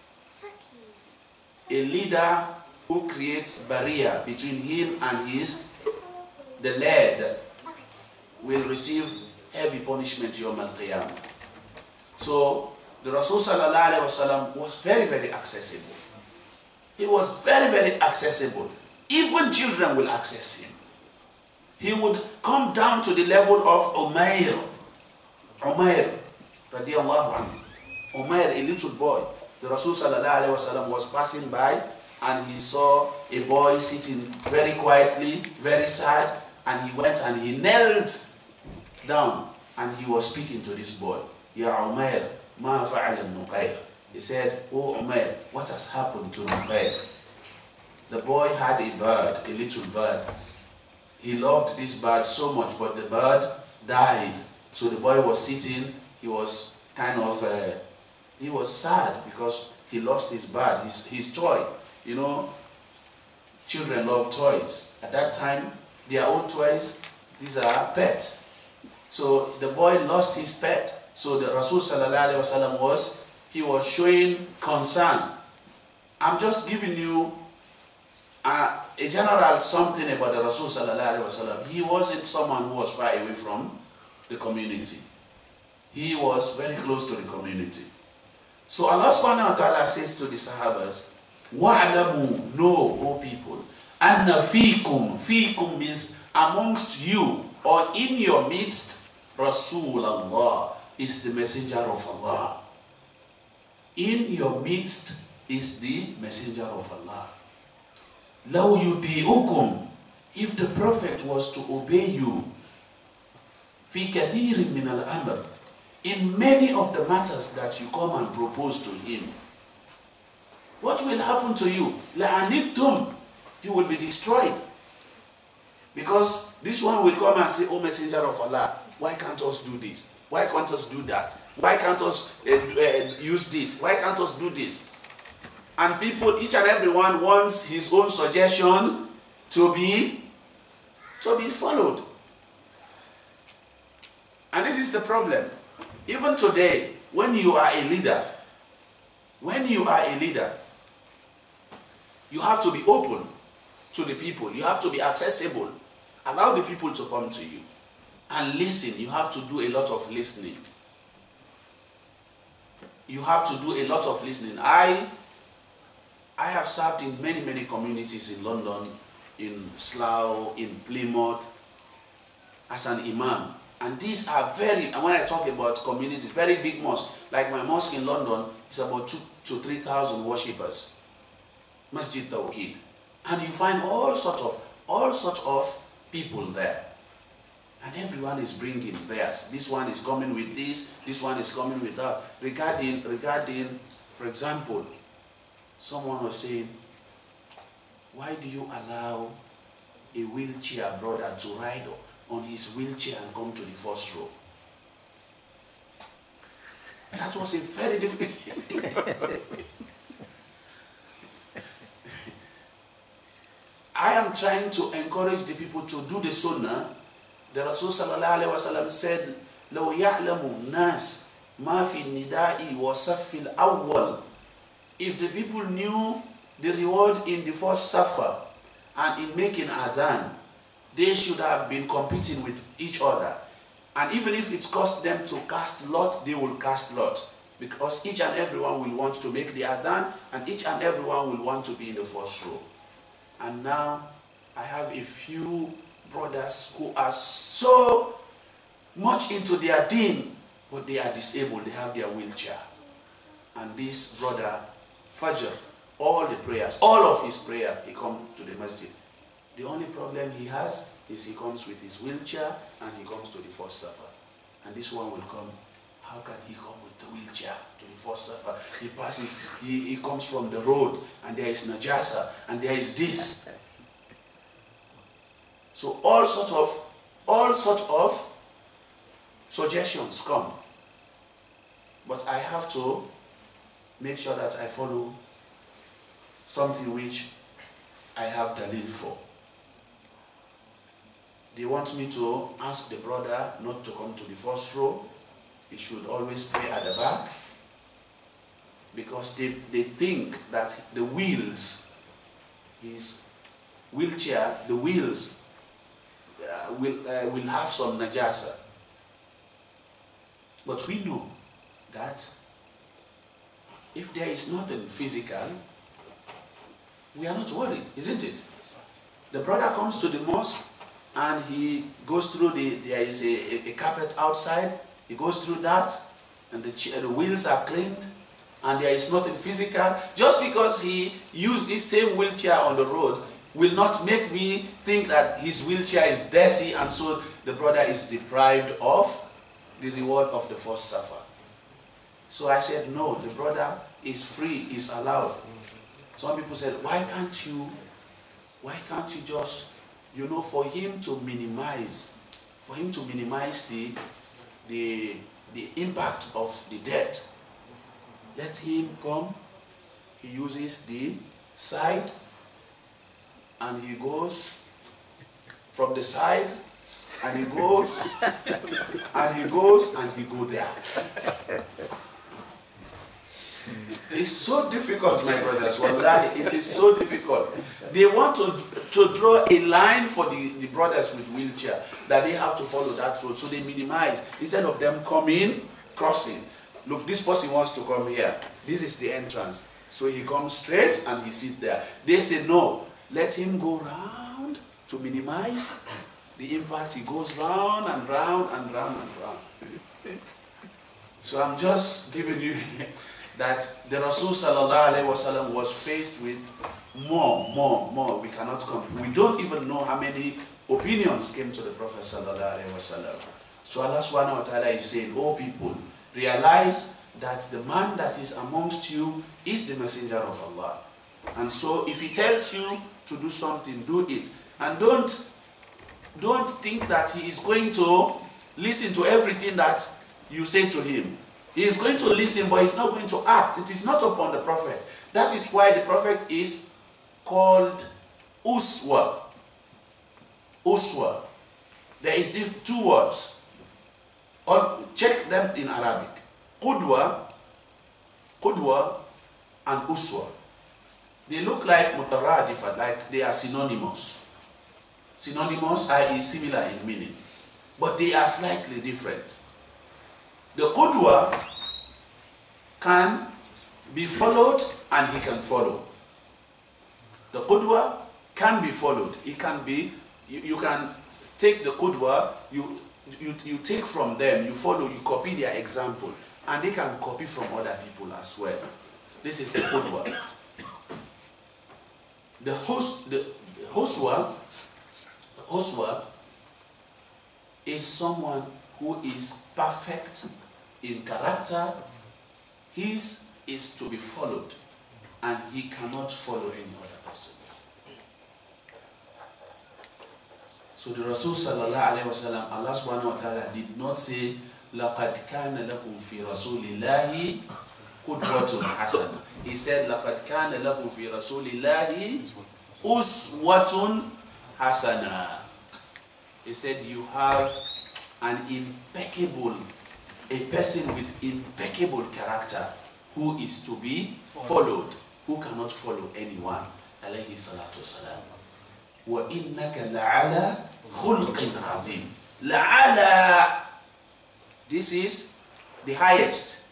S1: a leader who creates barrier between him and his, the led, will receive heavy punishment yawm al-qiyamah. So, the Rasul sallallahu alaihi wasallam was very, very accessible. He was very, very accessible. Even children will access him. He would come down to the level of Umair. Umair, radiallahu anhu. Umair, a little boy. The Rasul sallallahu alaihi wasallam was passing by and he saw a boy sitting very quietly, very sad, and he went and he knelt down and he was speaking to this boy. Ya Umair, ma fa'ala Nuqayr. He said, oh Umair, what has happened to Nuqayr? The boy had a bird, a little bird. He loved this bird so much, but the bird died. So the boy was sitting, he was kind of, uh, he was sad because he lost his bird, his, his toy. You know, children love toys. At that time, their own toys, these are pets. So the boy lost his pet. So the Rasul sallallahu alaihi wasallam was, he was showing concern. I'm just giving you Uh, a general something about the Rasul sallallahu alaihi wasallam. He wasn't someone who was far away from the community. He was very close to the community. So Allah subhanahu wa ta'ala says to the Sahabas, وَعْلَمُوا, know, O people, Anna fikum. Fikum means amongst you or in your midst. Rasulullah is the messenger of Allah. In your midst is the messenger of Allah. Law yuti'ukum. If the Prophet was to obey you, fi kathirin min al-amr, in many of the matters that you come and propose to him, what will happen to you? La'anittum, you will be destroyed. Because this one will come and say, "Oh messenger of Allah, why can't us do this? Why can't us do that? Why can't us uh, uh, use this? Why can't us do this?" And people, each and everyone wants his own suggestion to be to be followed. And this is the problem. Even today, when you are a leader, when you are a leader, you have to be open to the people. You have to be accessible. Allow the people to come to you and listen. You have to do a lot of listening. You have to do a lot of listening. I, I have served in many, many communities in London, in Slough, in Plymouth, as an imam. And these are very, and when I talk about communities, very big mosques. Like my mosque in London is about two to three thousand worshippers. Masjid Tawheed. And you find all sort of, all sort of people there. And everyone is bringing theirs. This one is coming with this, this one is coming with that. Regarding, regarding, for example, someone was saying, why do you allow a wheelchair brother to ride on his wheelchair and come to the first row? That was a very difficult. I am trying to encourage the people to do the sunnah. The Rasul sallallahu alaihi wasallam said, "Law ya'lamu nas ma fi nida'i wa saffil awwal." If the people knew the reward in the first safa and in making adhan, they should have been competing with each other. And even if it cost them to cast lot, they will cast lot. Because each and everyone will want to make the adhan, and each and everyone will want to be in the first row. And now I have a few brothers who are so much into their deen, but they are disabled, they have their wheelchair. And this brother, Fajr, all the prayers, all of his prayer, he comes to the masjid. The only problem he has is he comes with his wheelchair and he comes to the first safa. And this one will come. How can he come with the wheelchair to the first safa? He passes, he, he comes from the road and there is najasa and there is this. So all sort of, all sort of suggestions come. But I have to make sure that I follow something which I have dalil for. They want me to ask the brother not to come to the first row. He should always pray at the back. Because they, they think that the wheels, his wheelchair, the wheels uh, will, uh, will have some najasa. But we know that if there is nothing physical, we are not worried, isn't it? The brother comes to the mosque and he goes through the, there is a, a, a carpet outside, he goes through that and the, the wheels are cleaned and there is nothing physical. Just because he used this same wheelchair on the road will not make me think that his wheelchair is dirty and so the brother is deprived of the reward of the first safa. So I said, no, the brother is free, is allowed. Some people said, why can't you, why can't you just, you know, for him to minimize, for him to minimize the, the, the impact of the debt, let him come, he uses the side, and he goes from the side, and he goes, and he goes, and he goes there. It's so difficult, my brothers. Wallahi, it is so difficult. They want to, to draw a line for the, the brothers with wheelchair, that they have to follow that road. So they minimize. Instead of them coming, crossing. Look, this person wants to come here. This is the entrance. So he comes straight and he sits there. They say, no, let him go round to minimize the impact. He goes round and round and round and round. So I'm just giving you that the Rasul sallallahu alaihi wasallam was faced with more, more, more. We cannot come. We don't even know how many opinions came to the Prophet sallallahu alaihi wasallam. So Allah subhanahu wa ta'ala is saying, oh people, realize that the man that is amongst you is the messenger of Allah. And so if he tells you to do something, do it. And don't, don't think that he is going to listen to everything that you say to him. He is going to listen, but he's not going to act. It is not upon the Prophet. That is why the Prophet is called Uswa. Uswa. There is these two words. Or check them in Arabic. Qudwa, Qudwa and Uswa. They look like mutaradifat, like they are synonymous. Synonymous, that is similar in meaning. But they are slightly different. The Qudwa can be followed and he can follow. The Qudwa can be followed. It can be, you, you can take the Qudwa, you, you, you take from them, you follow, you copy their example. And they can copy from other people as well. This is the Qudwa. The host, the Huswa, the Huswa is someone who is perfect in character. His is to be followed, and he cannot follow any other person. So the Rasul sallallahu alaihi wasallam, Allah subhanahu wa ta'ala did not say, لَقَدْ كَانَ لَكُمْ فِي رَسُولِ اللَّهِ قُدْوَةٌ حَسَنَةٌ. He said, لَقَدْ كَانَ لَكُمْ فِي رَسُولِ اللَّهِ أُسْوَةٌ حَسَنَةٌ. He said, you have an impeccable, a person with impeccable character who is to be followed, who cannot follow anyone. Alayhi salatu wasalam. وَإِنَّكَ لَعَلَى خُلْقٍ عَظِيمٍ. لَعَلَى. This is the highest.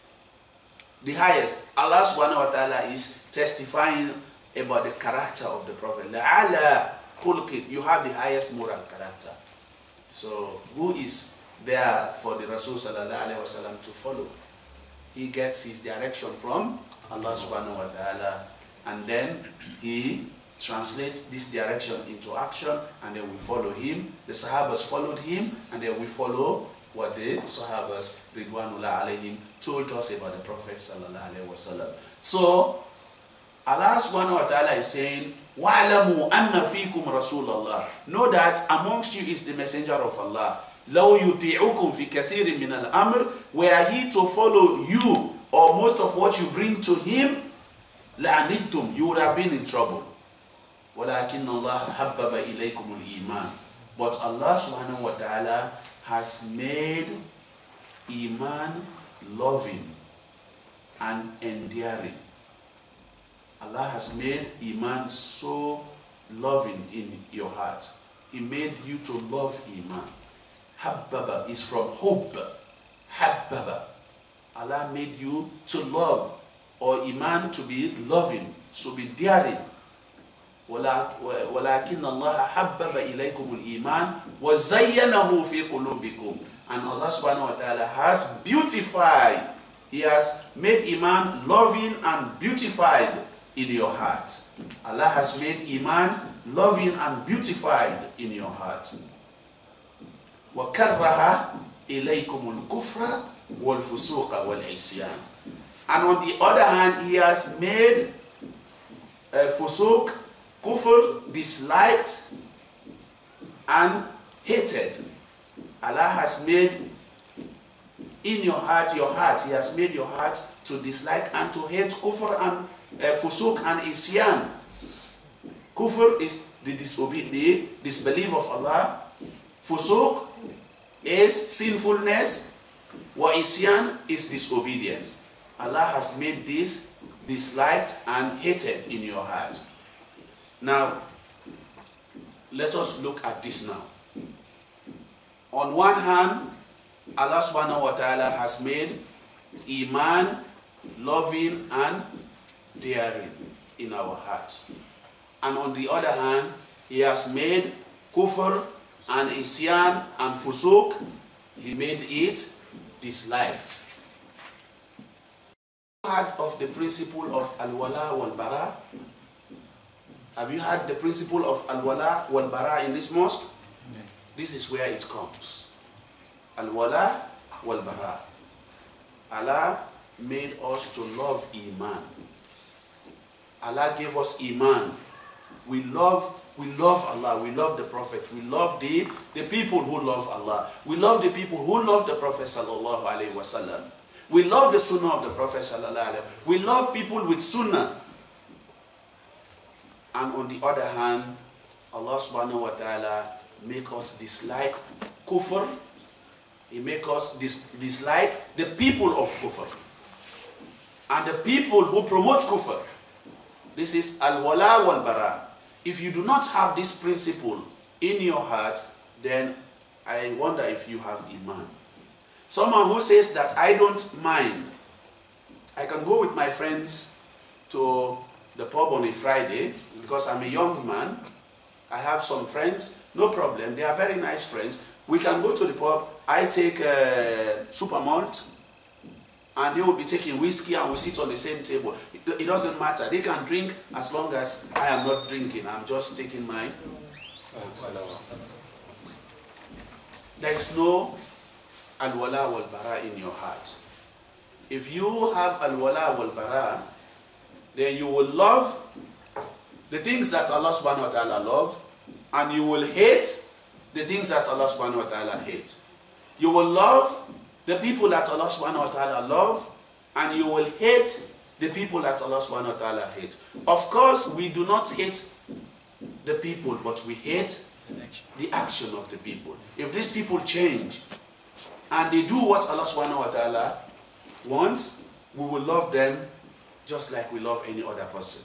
S1: The highest. Allah subhanahu wa ta'ala is testifying about the character of the Prophet. لَعَلَى خُلْقٍ. You have the highest moral character. So who is there for the Rasul sallallahu alaihi wasallam to follow? He gets his direction from Allah subhanahu wa ta'ala, and then he translates this direction into action, and then we follow him. The Sahabas followed him, and then we follow what the Sahabas Ridwanullah alayhim told us about the Prophet sallallahu alaihi wasallam. So Allah subhanahu wa ta'ala is saying, وَعْلَمُوا أَنَّ فِيكُمْ رَسُولَ اللَّهِ. Know that amongst you is the messenger of Allah. لَوْ يُطِيعُكُمْ فِي كَثِيرٍ مِنَ الْأَمْرِ. Were he to follow you or most of what you bring to him, لَعَنِدْتُمْ. You would have been in trouble. وَلَكِنَّ اللَّهَ حَبَّبَ إِلَيْكُمُ الْإِيمَانِ. But Allah subhanahu wa ta'ala has made Iman loving and endearing. Allah has made Iman so loving in your heart. He made you to love Iman. Habbaba is from hubb. Habbaba. Allah made you to love, or Iman to be loving, to be daring. وَلَكِنَّ اللَّهَ حَبَّبَ إِلَيْكُمُ الْإِيمَانِ وَزَيَّنَهُ فِي قُلُوبِكُمْ. And Allah subhanahu wa ta'ala has beautified, He has made Iman loving and beautified in your heart. Allah has made Iman loving and beautified in your heart. وَكَرَّهَ إِلَيْكُمُ الْكُفْرَ وَالْفُسُوقَ وَالْعِصْيَانَ. And on the other hand, He has made uh, fusuq, kufr, disliked and hated. Allah has made in your heart, your heart, He has made your heart to dislike and to hate kufr and uh, fusuq and isyan. Kufr is the, disobe the disbelief of Allah. Fusuq is sinfulness. Wa isyan is disobedience. Allah has made this disliked and hated in your heart. Now, let us look at this now. On one hand, Allah subhanahu wa ta'ala has made Iman loving and daring in our heart. And on the other hand, he has made kufr and isyan and fusuk, he made it disliked. Have you heard of the principle of al-wala wal-bara? Have you heard the principle of al-wala wal-bara in this mosque?
S2: Yeah.
S1: This is where it comes. Al-wala wal-bara. Allah made us to love Iman. Allah gave us Iman. We love, we love Allah, we love the Prophet, we love the, the people who love Allah. We love the people who love the Prophet sallallahu alaihi wasallam. We love the Sunnah of the Prophet sallallahu alaihi wasallam. We love people with Sunnah. And on the other hand, Allah subhanahu wa ta'ala make us dislike kufr. He make us dis dislike the people of kufr. And the people who promote kufr. This is al-wala wal-bara. If you do not have this principle in your heart, then I wonder if you have Iman. Someone who says that I don't mind, I can go with my friends to the pub on a Friday because I'm a young man. I have some friends, no problem. They are very nice friends. We can go to the pub. I take uh, super malt, and they will be taking whiskey, and we sit on the same table. It, it doesn't matter. They can drink as long as I am not drinking. I'm just taking my. There is no al-wala wal-bara in your heart. If you have al-wala wal-bara, then you will love the things that Allah subhanahu wa ta'ala love, and you will hate the things that Allah subhanahu wa ta'ala hate. You will love the people that Allah subhanahu wa ta'ala love, and you will hate the people that Allah subhanahu wa ta'ala hate. Of course, we do not hate the people, but we hate the action of the people. If these people change and they do what Allah subhanahu wa ta'ala wants, we will love them just like we love any other person.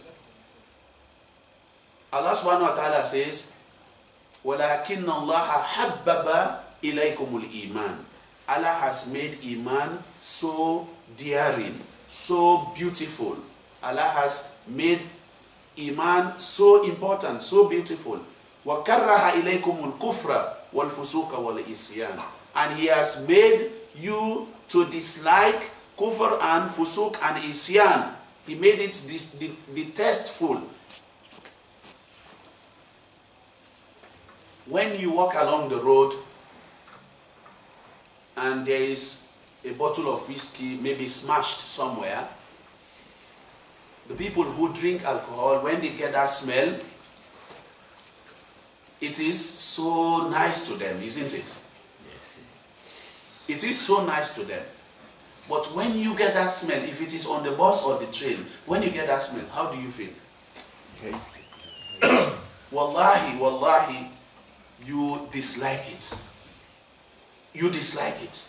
S1: Allah subhanahu wa ta'ala says, وَلَكِنَّ اللَّهَ حَبَّبَ إِلَيْكُمُ الْإِيمَانِ. Allah has made Iman so daring, so beautiful. Allah has made Iman so important, so beautiful. وَكَرَّهَ إِلَيْكُمُ الْكُفْرَ وَالْفُسُوقَ وَالْإِسْيَانَ. And He has made you to dislike kufr and fusuk and isyan. He made it dis detestful. When you walk along the road and there is a bottle of whiskey maybe smashed somewhere, the people who drink alcohol, when they get that smell, it is so nice to them, isn't it? Yes. It is so nice to them. But when you get that smell, if it is on the bus or the train, when you get that smell, how do you feel? Okay. Wallahi, wallahi, you dislike it. You dislike it.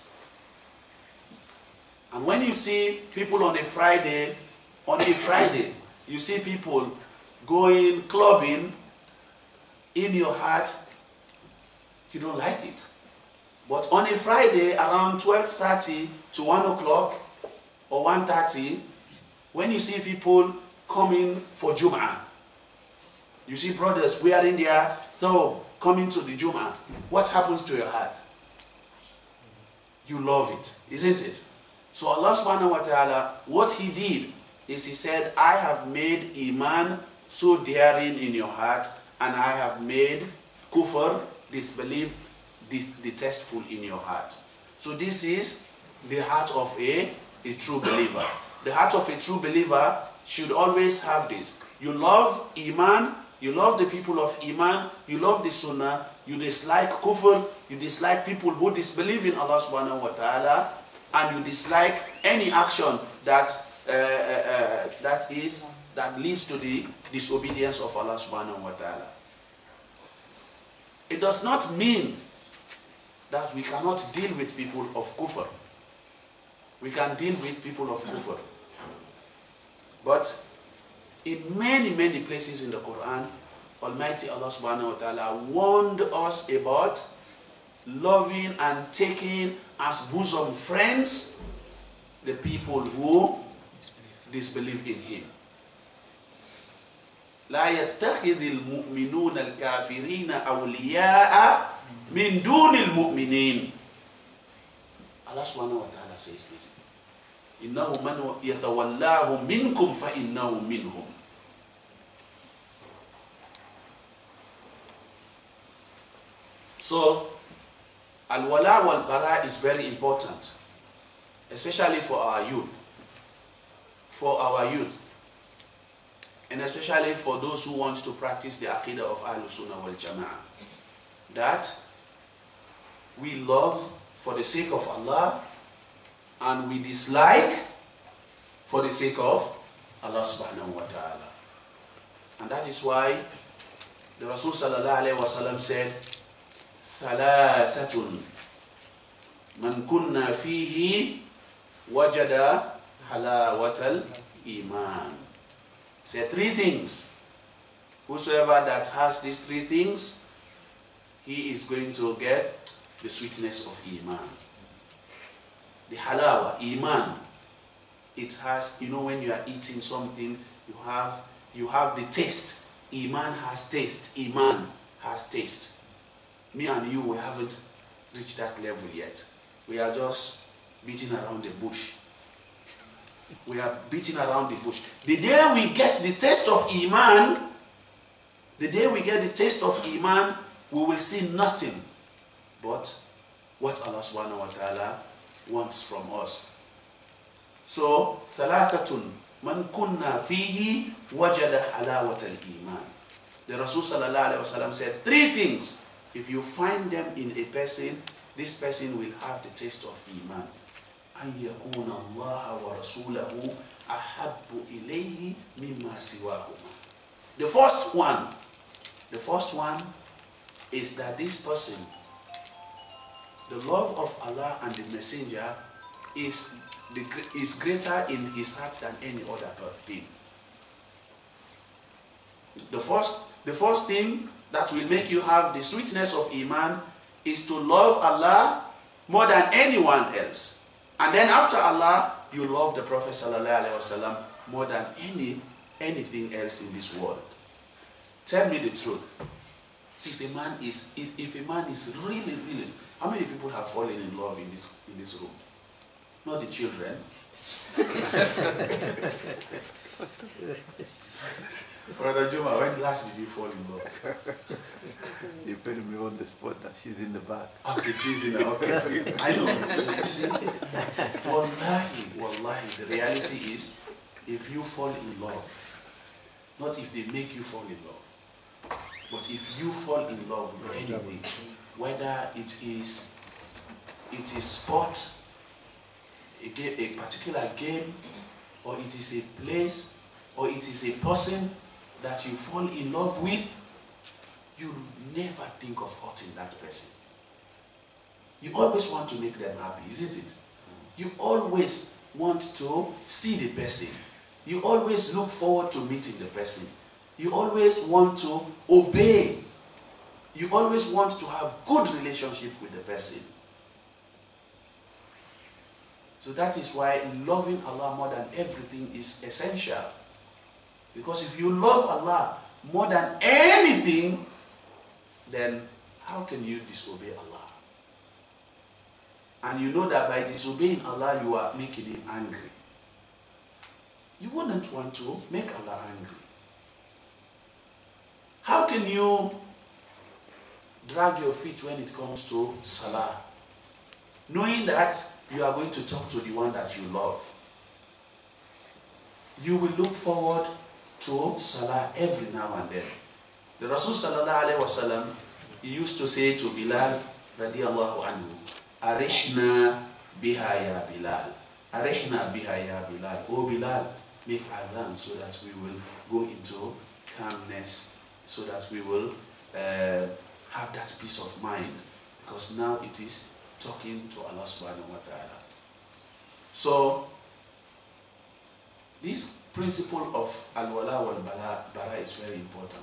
S1: And when you see people on a Friday, on a Friday, you see people going clubbing, in your heart, you don't like it. But on a Friday around twelve thirty to one o'clock or one thirty, when you see people coming for Jum'ah, you see brothers wearing their thawb coming to the Jum'ah, what happens to your heart? You love it, isn't it? So Allah subhanahu wa ta'ala, what He did is He said, I have made Iman so daring in your heart, and I have made kufr, disbelief, detestful in your heart. So this is the heart of a, a true believer. The heart of a true believer should always have this. You love Iman, you love the people of Iman, you love the Sunnah, you dislike kufr, you dislike people who disbelieve in Allah subhanahu wa ta'ala, and you dislike any action that, uh, uh, that is that leads to the disobedience of Allah subhanahu wa ta'ala. It does not mean that we cannot deal with people of kufr. We can deal with people of kufr. But in many, many places in the Quran, Almighty Allah subhanahu wa ta'ala warned us about loving and taking as bosom friends the people who disbelieve in Him. لا يتخذ المؤمنون الكافرين أولياء من دون المؤمنين. Allah subhanahu wa ta'ala says this. إنه من يتولاه منكم فإنه منهم. So, al-wala wal-bara is very important, especially for our youth. For our youth. And especially for those who want to practice the aqidah of Ahlus Sunnah wal Jama'ah. That we love for the sake of Allah and we dislike for the sake of Allah subhanahu wa ta'ala. And that is why the Rasul sallallahu alayhi wa sallam said, ثلاثة من كنا فيه وجد حلاوة الإيمان. Say three things. Whosoever that has these three things, he is going to get the sweetness of Iman. The halawa, Iman, it has, you know, when you are eating something, you have, you have the taste. Iman has taste. Iman has taste. Me and you, we haven't reached that level yet. We are just beating around the bush. We are beating around the bush. The day we get the taste of Iman, the day we get the taste of Iman, we will see nothing but what Allah subhanahu wa ta'ala wants from us. So, ثلاثة من كنا فيه وجد حلاوة الإيمان. The Rasul sallallahu alayhi wa sallam said three things. If you find them in a person, this person will have the taste of Iman. أن يكون الله ورسوله أحب إليه مما سواهما. The first one, the first one is that this person, the love of Allah and the Messenger is, the, is greater in his heart than any other thing. The first, the first thing that will make you have the sweetness of Iman is to love Allah more than anyone else. And then after Allah, you love the Prophet sallallahu alaihi wasallam more than any anything else in this world. Tell me the truth. If a man is if, if a man is really, really, how many people have fallen in love in this in this room? Not the children. Brother Juma, when last did you fall in love?
S2: You put me on the spot that she's in the back.
S1: Okay, she's in the okay. I know. So you see, wallahi, wallahi, the reality is, if you fall in love, not if they make you fall in love, but if you fall in love with anything, whether it is it is sport, a, game, a particular game, or it is a place, or it is a person that you fall in love with, you never think of hurting that person. You always want to make them happy, isn't it? You always want to see the person. You always look forward to meeting the person. You always want to obey. You always want to have good relationship with the person. So that is why loving Allah more than everything is essential. Because if you love Allah more than anything, then how can you disobey Allah? And you know that by disobeying Allah, you are making Him angry. You wouldn't want to make Allah angry. How can you drag your feet when it comes to Salah, knowing that you are going to talk to the one that you love? You will look forward to Salah every now and then. The Rasul sallallahu alayhi wa sallam, he used to say to Bilal radiyallahu anhu, Arihna biha ya Bilal. Arihna biha ya Bilal. Oh Bilal, make adhan so that we will go into calmness, so that we will uh, have that peace of mind. Because now it is talking to Allah subhanahu wa ta'ala. So, this principle of al-wala wal-bara is very important.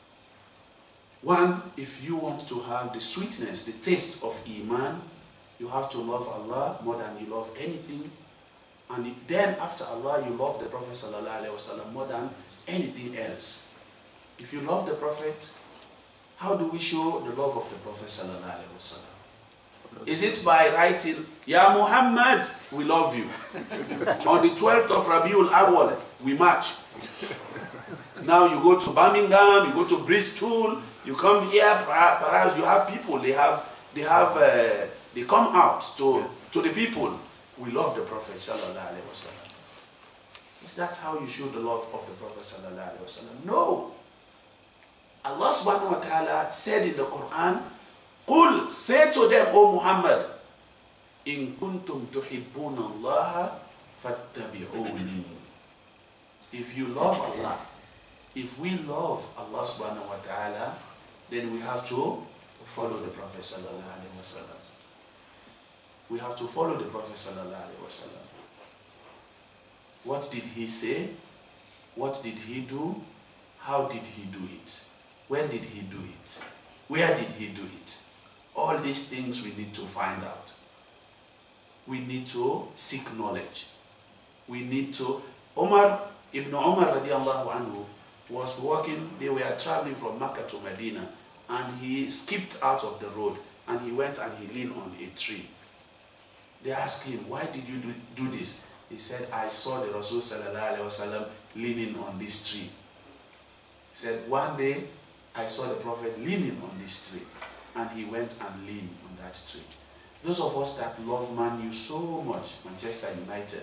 S1: One, if you want to have the sweetness, the taste of Iman, you have to love Allah more than you love anything. And then after Allah, you love the Prophet sallallahu alaihi wasallam more than anything else. If you love the Prophet, how do we show the love of the Prophet sallallahu alaihi wasallam? Is it by writing, Ya Muhammad, we love you. On the twelfth of Rabiul Awwal, we march. Now you go to Birmingham, you go to Bristol, you come here, perhaps you have people, they have, they have, uh, they come out to, to the people. We love the Prophet sallallahu alaihi wasallam. Is that how you show the love of the Prophet sallallahu alaihi wasallam? No. Allah subhanahu wa ta'ala said in the Quran, Qul, say to them, O Muhammad, In kuntum tuhibbuna Allah, fattabi'uni. If you love Allah, if we love Allah subhanahu wa ta'ala, then we have to follow the Prophet sallallahu alaihi wasallam. We have to follow the Prophet sallallahu alaihi wasallam. What did he say? What did he do? How did he do it? When did he do it? Where did he do it? All these things we need to find out. We need to seek knowledge. We need to... Umar, Ibn Umar radiallahu anhu was walking, they were traveling from Makkah to Medina, and he skipped out of the road, and he went and he leaned on a tree. They asked him, why did you do, do this? He said, I saw the Rasul sallallahu alaihi wasallam leaning on this tree. He said, one day, I saw the Prophet leaning on this tree, and he went and leaned on that tree. Those of us that love Man U so much, Manchester United,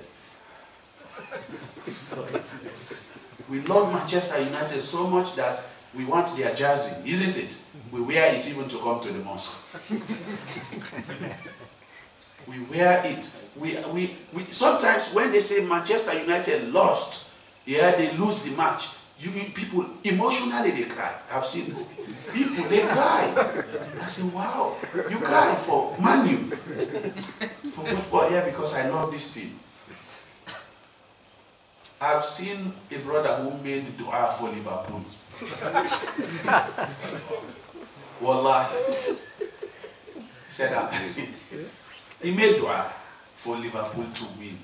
S1: we love Manchester United so much that we want their jersey, isn't it? We wear it even to come to the mosque. We wear it. We, we, we, sometimes when they say Manchester United lost, yeah, they lose the match, you, you people, emotionally they cry. I've seen people, they cry. I say, wow, you cry for Man U, for football, yeah, because I love this team. I've seen a brother who made dua for Liverpool. Wallahi. He said that. He made dua for Liverpool to win.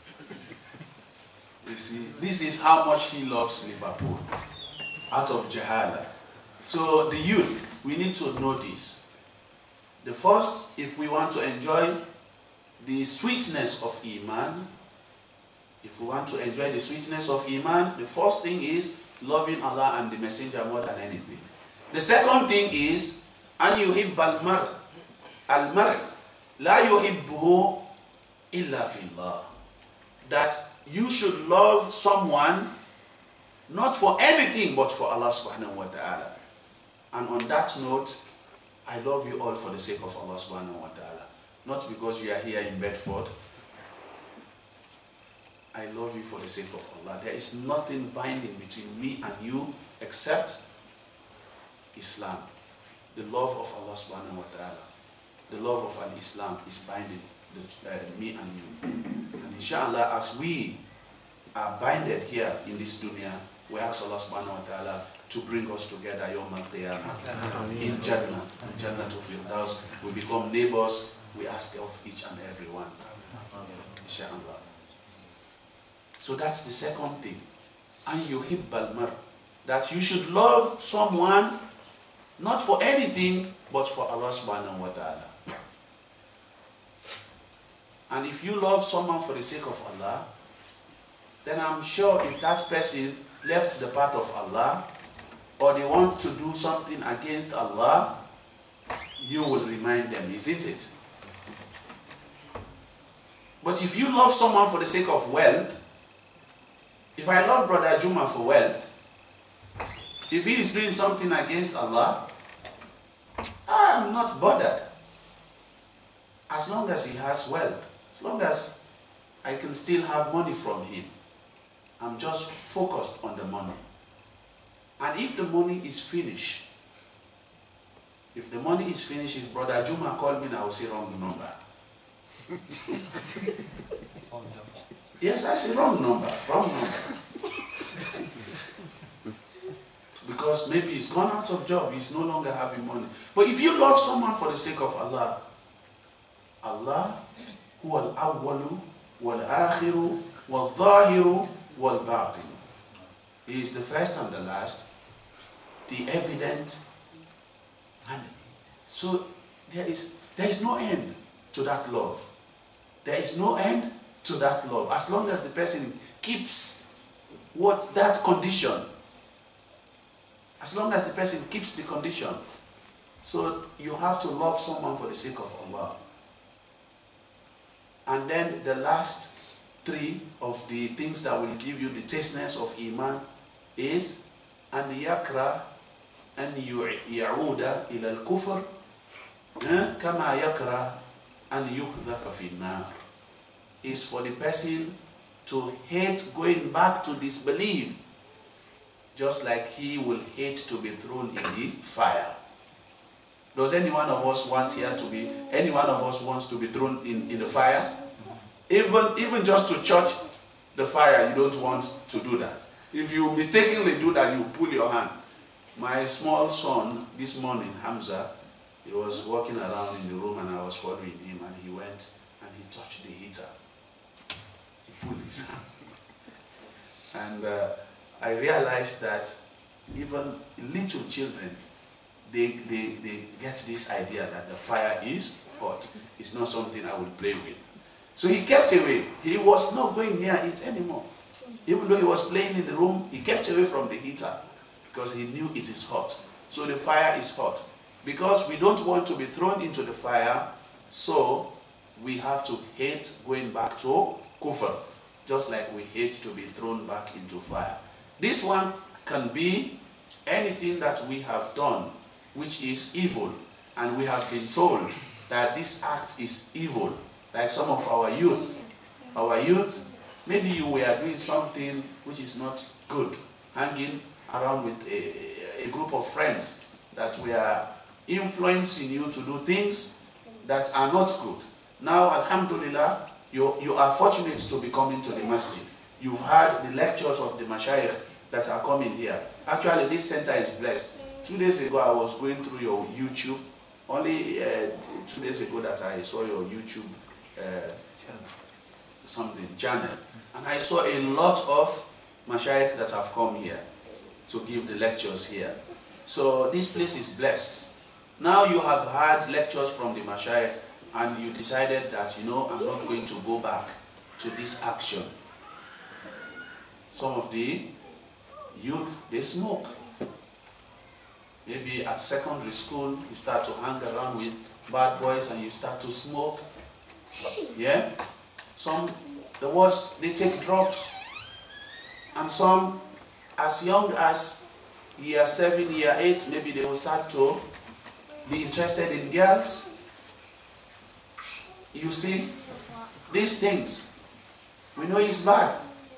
S1: You see, this is how much he loves Liverpool. Out of Jahala. So the youth, we need to know this. The first, if we want to enjoy the sweetness of Iman, if we want to enjoy the sweetness of Iman, the first thing is loving Allah and the Messenger more than anything. The second thing is, an yuhib al-mar, al-mar, la yuhibbuhu illa fillah. That you should love someone not for anything but for Allah subhanahu wa ta'ala. And on that note, I love you all for the sake of Allah subhanahu wa ta'ala. Not because we are here in Bedford. I love you for the sake of Allah. There is nothing binding between me and you except Islam. The love of Allah subhanahu wa ta'ala. The love of Al-Islam is binding the, uh, me and you. And inshallah, as we are binded here in this dunya, we ask Allah subhanahu wa ta'ala to bring us together Yawm al-Qiyamah in Jannah, in Jannah to Firdaus. We become neighbors. We ask of each and every one. Inshallah. So that's the second thing. And yuhib al-mar, that you should love someone not for anything but for Allah subhanahu wa ta'ala. And if you love someone for the sake of Allah, then I'm sure if that person left the path of Allah, or they want to do something against Allah, you will remind them, isn't it? But if you love someone for the sake of wealth, if I love Brother Juma for wealth, if he is doing something against Allah, I am not bothered. As long as he has wealth, as long as I can still have money from him, I'm just focused on the money. And if the money is finished, if the money is finished, if Brother Juma called me and I will say wrong number. Yes, I say wrong number, wrong number. Because maybe he's gone out of job, he's no longer having money. But if you love someone for the sake of Allah, Allah, huwa al-awwalu, wal-akhiru, wal-zahiru, wal-batin. He is the first and the last. the evident. And so there is, there is no end to that love. There is no end to that love. As long as the person keeps what that condition, as long as the person keeps the condition. So you have to love someone for the sake of Allah. And then the last three of the things that will give you the tasteness of Iman is an yakra an ya'uda ila al-kufr kama yakra an yukdhafa fi an-nar. Is for the person to hate going back to disbelief, just like he will hate to be thrown in the fire. Does any one of us want here to be, any one of us wants to be thrown in, in the fire? Even, even just to touch the fire, you don't want to do that. If you mistakenly do that, you pull your hand. My small son, this morning, Hamza, he was walking around in the room and I was following him, and he went and he touched the heater. He pulled his hand. And uh, I realized that even little children, They, they, they get this idea that the fire is hot. It's not something I will play with. So he kept away. He was not going near it anymore. Even though he was playing in the room, he kept away from the heater because he knew it is hot. So the fire is hot. Because we don't want to be thrown into the fire, so we have to hate going back to kufr, just like we hate to be thrown back into fire. This one can be anything that we have done which is evil, and we have been told that this act is evil, like some of our youth. Our youth, maybe you were doing something which is not good, hanging around with a, a group of friends that were influencing you to do things that are not good. Now, alhamdulillah, you, you are fortunate to be coming to the masjid. You've heard the lectures of the mashayikh that are coming here. Actually, this center is blessed. Two days ago, I was going through your YouTube. Only uh, two days ago that I saw your YouTube uh, something channel, and I saw a lot of mashayikh that have come here to give the lectures here. So this place is blessed. Now you have had lectures from the mashayikh, and you decided that, you know, I'm not going to go back to this action. Some of the youth, they smoke. Maybe at secondary school, you start to hang around with bad boys and you start to smoke. Yeah? Some, the worst, they take drugs. And some, as young as year seven, year eight, maybe they will start to be interested in girls. You see, these things, we know it's bad.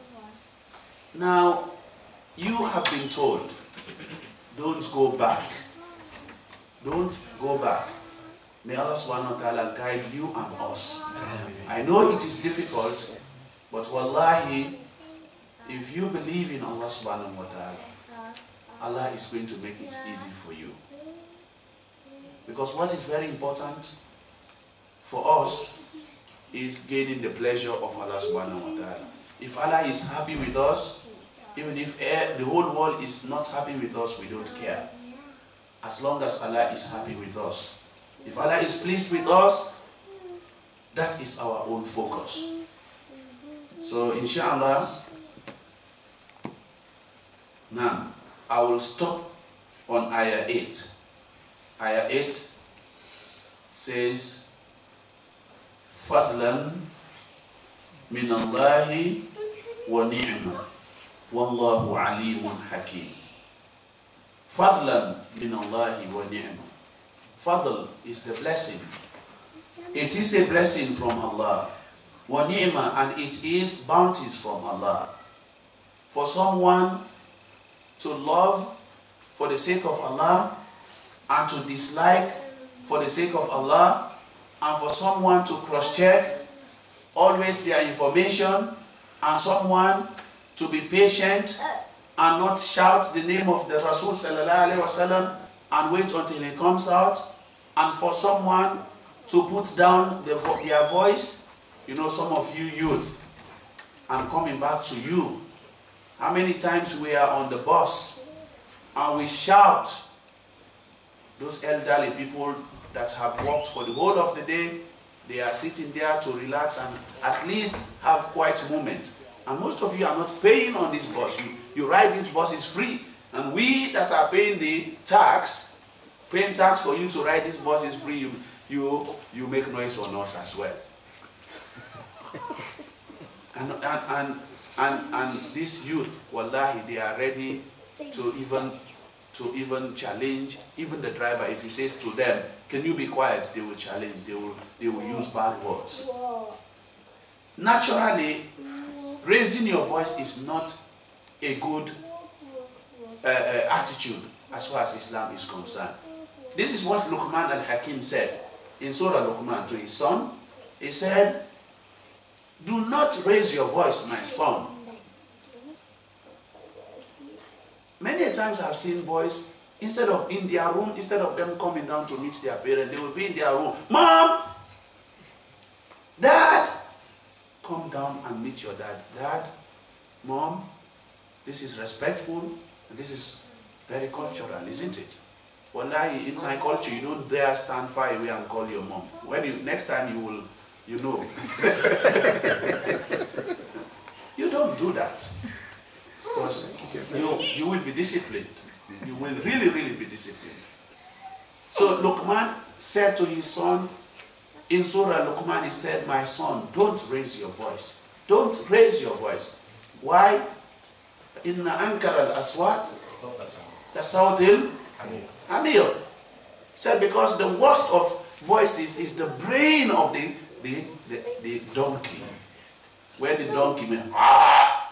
S1: Now, you have been told, don't go back. Don't go back. May Allah subhanahu wa ta'ala guide you and us. I know it is difficult, but wallahi, if you believe in Allah subhanahu wa ta'ala, Allah is going to make it easy for you. Because what is very important for us is gaining the pleasure of Allah subhanahu wa ta'ala. If Allah is happy with us, even if the whole world is not happy with us, we don't care. As long as Allah is happy with us. If Allah is pleased with us, that is our own focus. So inshallah, now I will stop on ayah eight. Ayah eight says, Fadlan min Allahi wa ni'ma. Wallahu alimun hakim. Fadlan min Allahi wa ni'ma. Fadl is the blessing. It is a blessing from Allah. Wa ni'ma, and it is bounties from Allah. For someone to love for the sake of Allah, and to dislike for the sake of Allah, and for someone to cross-check always their information, and someone to be patient and not shout the name of the Rasul sallallahu alaihi wasallam and wait until he comes out, and for someone to put down the, their voice. You know, some of you youth, I'm coming back to you. How many times we are on the bus and we shout. Those elderly people that have worked for the whole of the day, they are sitting there to relax and at least have quiet moment. And most of you are not paying on this bus. You, you ride this bus is free. And we that are paying the tax, paying tax for you to ride this bus is free. You, you, you make noise on us as well. and, and, and, and, and this youth, wallahi, they are ready to even to even challenge even the driver. If he says to them, can you be quiet, they will challenge, they will, they will use bad words. Naturally, raising your voice is not a good uh, uh, attitude as far as Islam is concerned. This is what Luqman al-Hakim said in Surah Luqman to his son. He said, do not raise your voice, my son. Many times I've seen boys, instead of in their room, instead of them coming down to meet their parents, they will be in their room. Mom! Dad! Come down and meet your dad. Dad, Mom, this is respectful, and this is very cultural, isn't it? Wallahi, in my culture, you don't dare stand far away and call your mom. When you, next time you will, you know. You don't do that. Because you, you will be disciplined. You will really, really be disciplined. So Luqman said to his son, in Surah Luqman, he said, my son, don't raise your voice. Don't raise your voice. Why? Inna ankara al-aswat lasawtil hamil. Said because the worst of voices is the brain of the, the, the, the donkey. Where the donkey means, ah!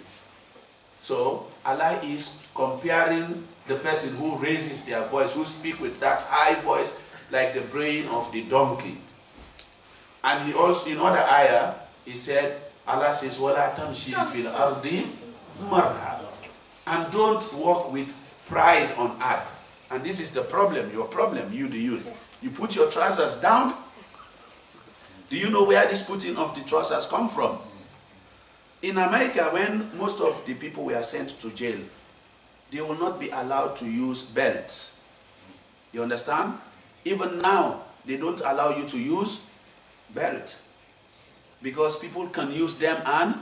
S1: So Allah is comparing the person who raises their voice, who speak with that high voice, like the brain of the donkey. And he also, in other ayah, he said, Allah says, وَلَا تَمْشِي فِي الْأَرْضِ مَرْحًا. And don't walk with pride on earth. And this is the problem, your problem, you the youth. You put your trousers down. Do you know where this putting of the trousers come from? In America, when most of the people were sent to jail, they will not be allowed to use belts. You understand? Even now, they don't allow you to use belt. Because people can use them and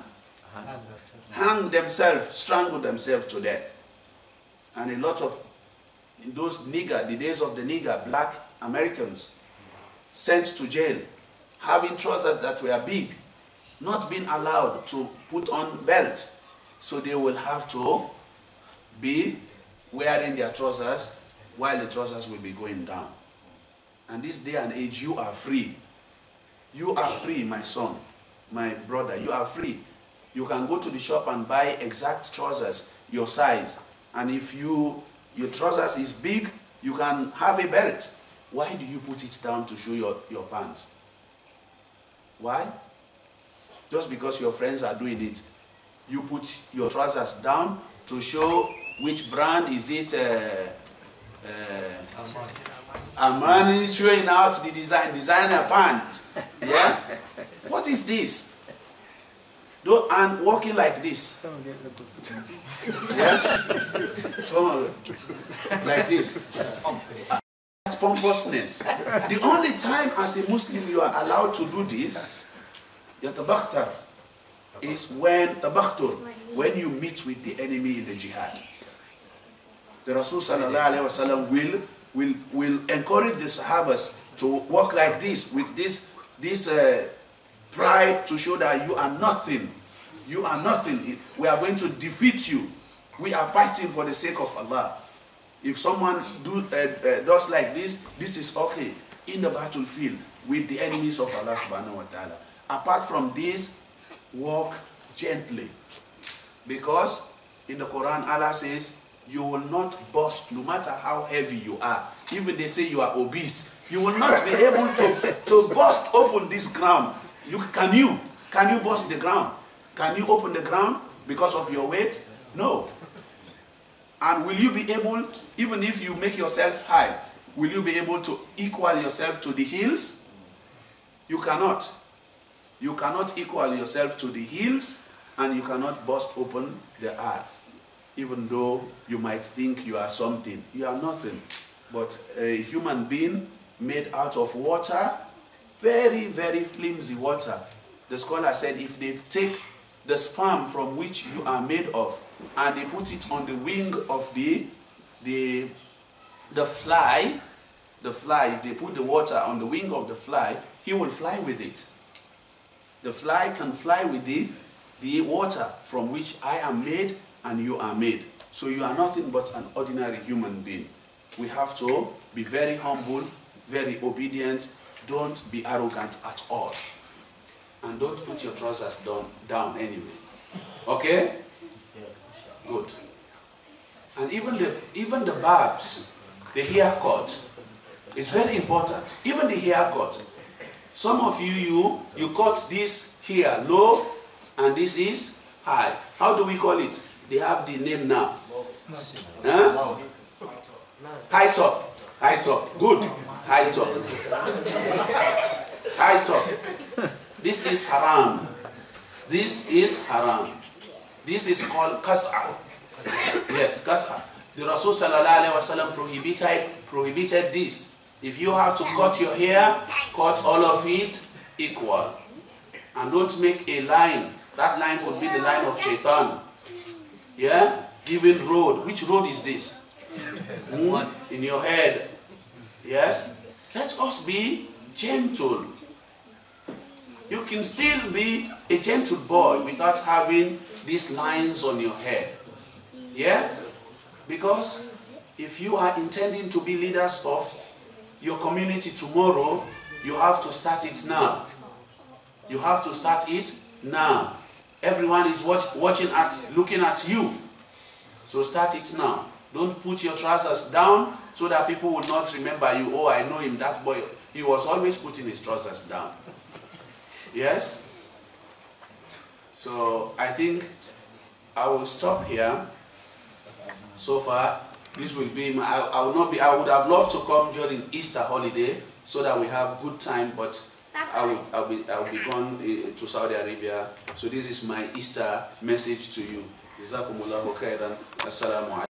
S1: hang themselves, strangle themselves to death. And a lot of those nigger, the days of the nigger, black Americans, sent to jail, having trousers that were big, not being allowed to put on belt. So they will have to be wearing their trousers while the trousers will be going down. And this day and age, you are free. You are free, my son, my brother, you are free. You can go to the shop and buy exact trousers, your size. And if you, your trousers is big, you can have a belt. Why do you put it down to show your, your pants? Why? Just because your friends are doing it. You put your trousers down to show which brand is it. Uh, uh, Armani is showing out the design, designer pants. Yeah? What is this? Don't, and walking like this. Yeah? Some like this. That's pompousness. The only time as a Muslim you are allowed to do this, yatabakhtar, is when tabakhtur, when you meet with the enemy in the jihad. The Rasul sallallahu alaihi wasallam will will will encourage the Sahabas to walk like this, with this this uh, pride, to show that you are nothing. You are nothing. We are going to defeat you. We are fighting for the sake of Allah. If someone do, uh, uh, does like this, this is okay in the battlefield with the enemies of Allah subhanahu wa ta'ala. Apart from this, walk gently. Because in the Quran, Allah says, you will not bust, no matter how heavy you are. Even they say you are obese. You will not be able to, to bust open this ground. You, can you? Can you bust the ground? Can you open the ground because of your weight? No. And will you be able, even if you make yourself high, will you be able to equal yourself to the hills? You cannot. You cannot equal yourself to the hills, and you cannot bust open the earth. even though you might think you are something. You are nothing but a human being made out of water, very, very flimsy water. The scholar said if they take the sperm from which you are made of and they put it on the wing of the, the, the fly, the fly, if they put the water on the wing of the fly, he will fly with it. The fly can fly with the, the water from which I am made and you are made. So you are nothing but an ordinary human being. We have to be very humble, very obedient. Don't be arrogant at all. And don't put your trousers down, down anyway. Okay? Good. And even the, even the barbs, the haircut, is very important. Even the haircut. Some of you, you, you cut this here low and this is high. How do we call it? They have the name now. Huh? High top. High top. Good. High top. High top. This is haram. This is haram. This is called kas'a. Yes, kas'a. The Rasul sallallahu alaihi wasallam prohibited, prohibited this. If you have to cut your hair, cut all of it equal. And don't make a line. That line could be the line of shaitan. Yeah? Giving road. Which road is this? Mm? In your head. Yes? Let us be gentle. You can still be a gentle boy without having these lines on your head. Yeah? Because if you are intending to be leaders of your community tomorrow, you have to start it now. You have to start it now. Everyone is watch, watching at, looking at you. So start it now. Don't put your trousers down so that people will not remember you. Oh, I know him, that boy. He was always putting his trousers down. Yes? So I think I will stop here. So far, this will be my, I, I will not be, I would have loved to come during Easter holiday so that we have good time, but I will, I will, be, I will be gone uh, to Saudi Arabia. So this is my Easter message to you. Jazakumullahu khairan. Assalamu alaikum.